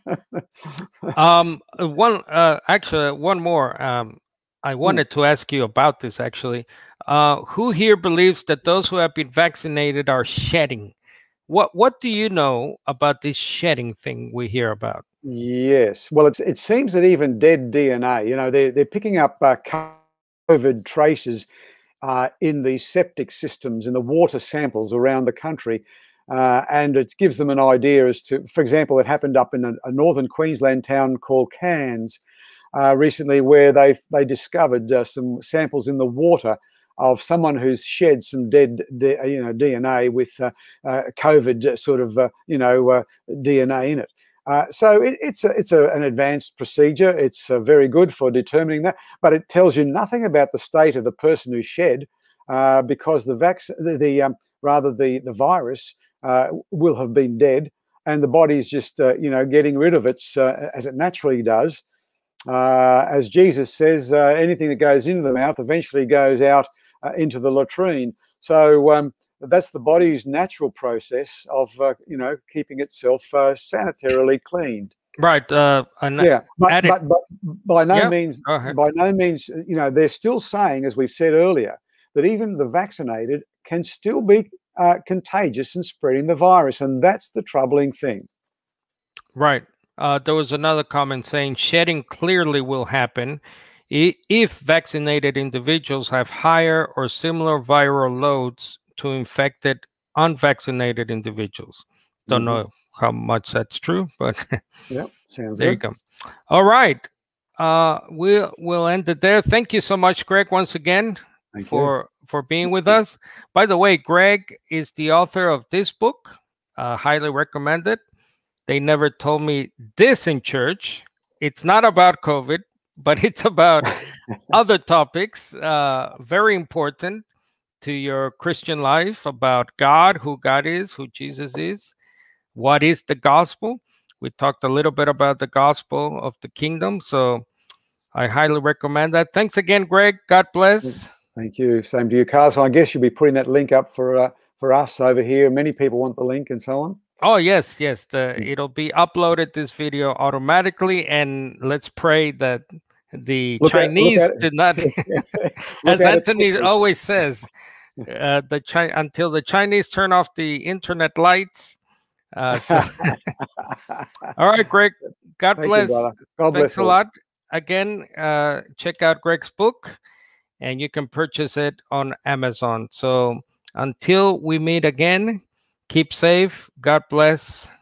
Actually, one more. I wanted to ask you about this, actually. Who here believes that those who have been vaccinated are shedding? What do you know about this shedding thing we hear about? Yes. Well, it seems that even dead DNA, you know, they're picking up COVID traces in the septic systems, in the water samples around the country. And it gives them an idea as to, for example, it happened up in a northern Queensland town called Cairns recently, where they discovered some samples in the water of someone who's shed some dead DNA with COVID sort of DNA in it. So it's an advanced procedure. It's very good for determining that, but it tells you nothing about the state of the person who shed, because the virus will have been dead, and the body's just getting rid of it as it naturally does. As Jesus says, anything that goes into the mouth eventually goes out into the latrine. So that's the body's natural process of keeping itself sanitarily cleaned. Right. But by no means, they're still saying, as we've said earlier, that even the vaccinated can still be contagious and spreading the virus, and that's the troubling thing. Right. There was another comment saying shedding clearly will happen if vaccinated individuals have higher or similar viral loads to infected unvaccinated individuals. Don't know how much that's true, but yeah, sounds there good. you go. All right. We'll end it there. Thank you so much, Greg, once again for being with us. By the way, Greg is the author of this book. Highly recommend it. They never told me this in church. It's not about COVID, but it's about other topics, very important to your Christian life, about God, who God is, who Jesus is, what is the gospel. We talked a little bit about the gospel of the kingdom, so I highly recommend that. Thanks again, Greg. God bless. Thank you. Same to you, Carl. So I guess you'll be putting that link up for us over here. Many people want the link and so on. Oh, yes. It'll be uploaded, this video, automatically, and let's pray that the Chinese did not, as Anthony always says, until the Chinese turn off the internet lights. All right, Greg. God bless. God bless. Thanks a lot. Again, check out Greg's book, and you can purchase it on Amazon. So until we meet again, keep safe. God bless.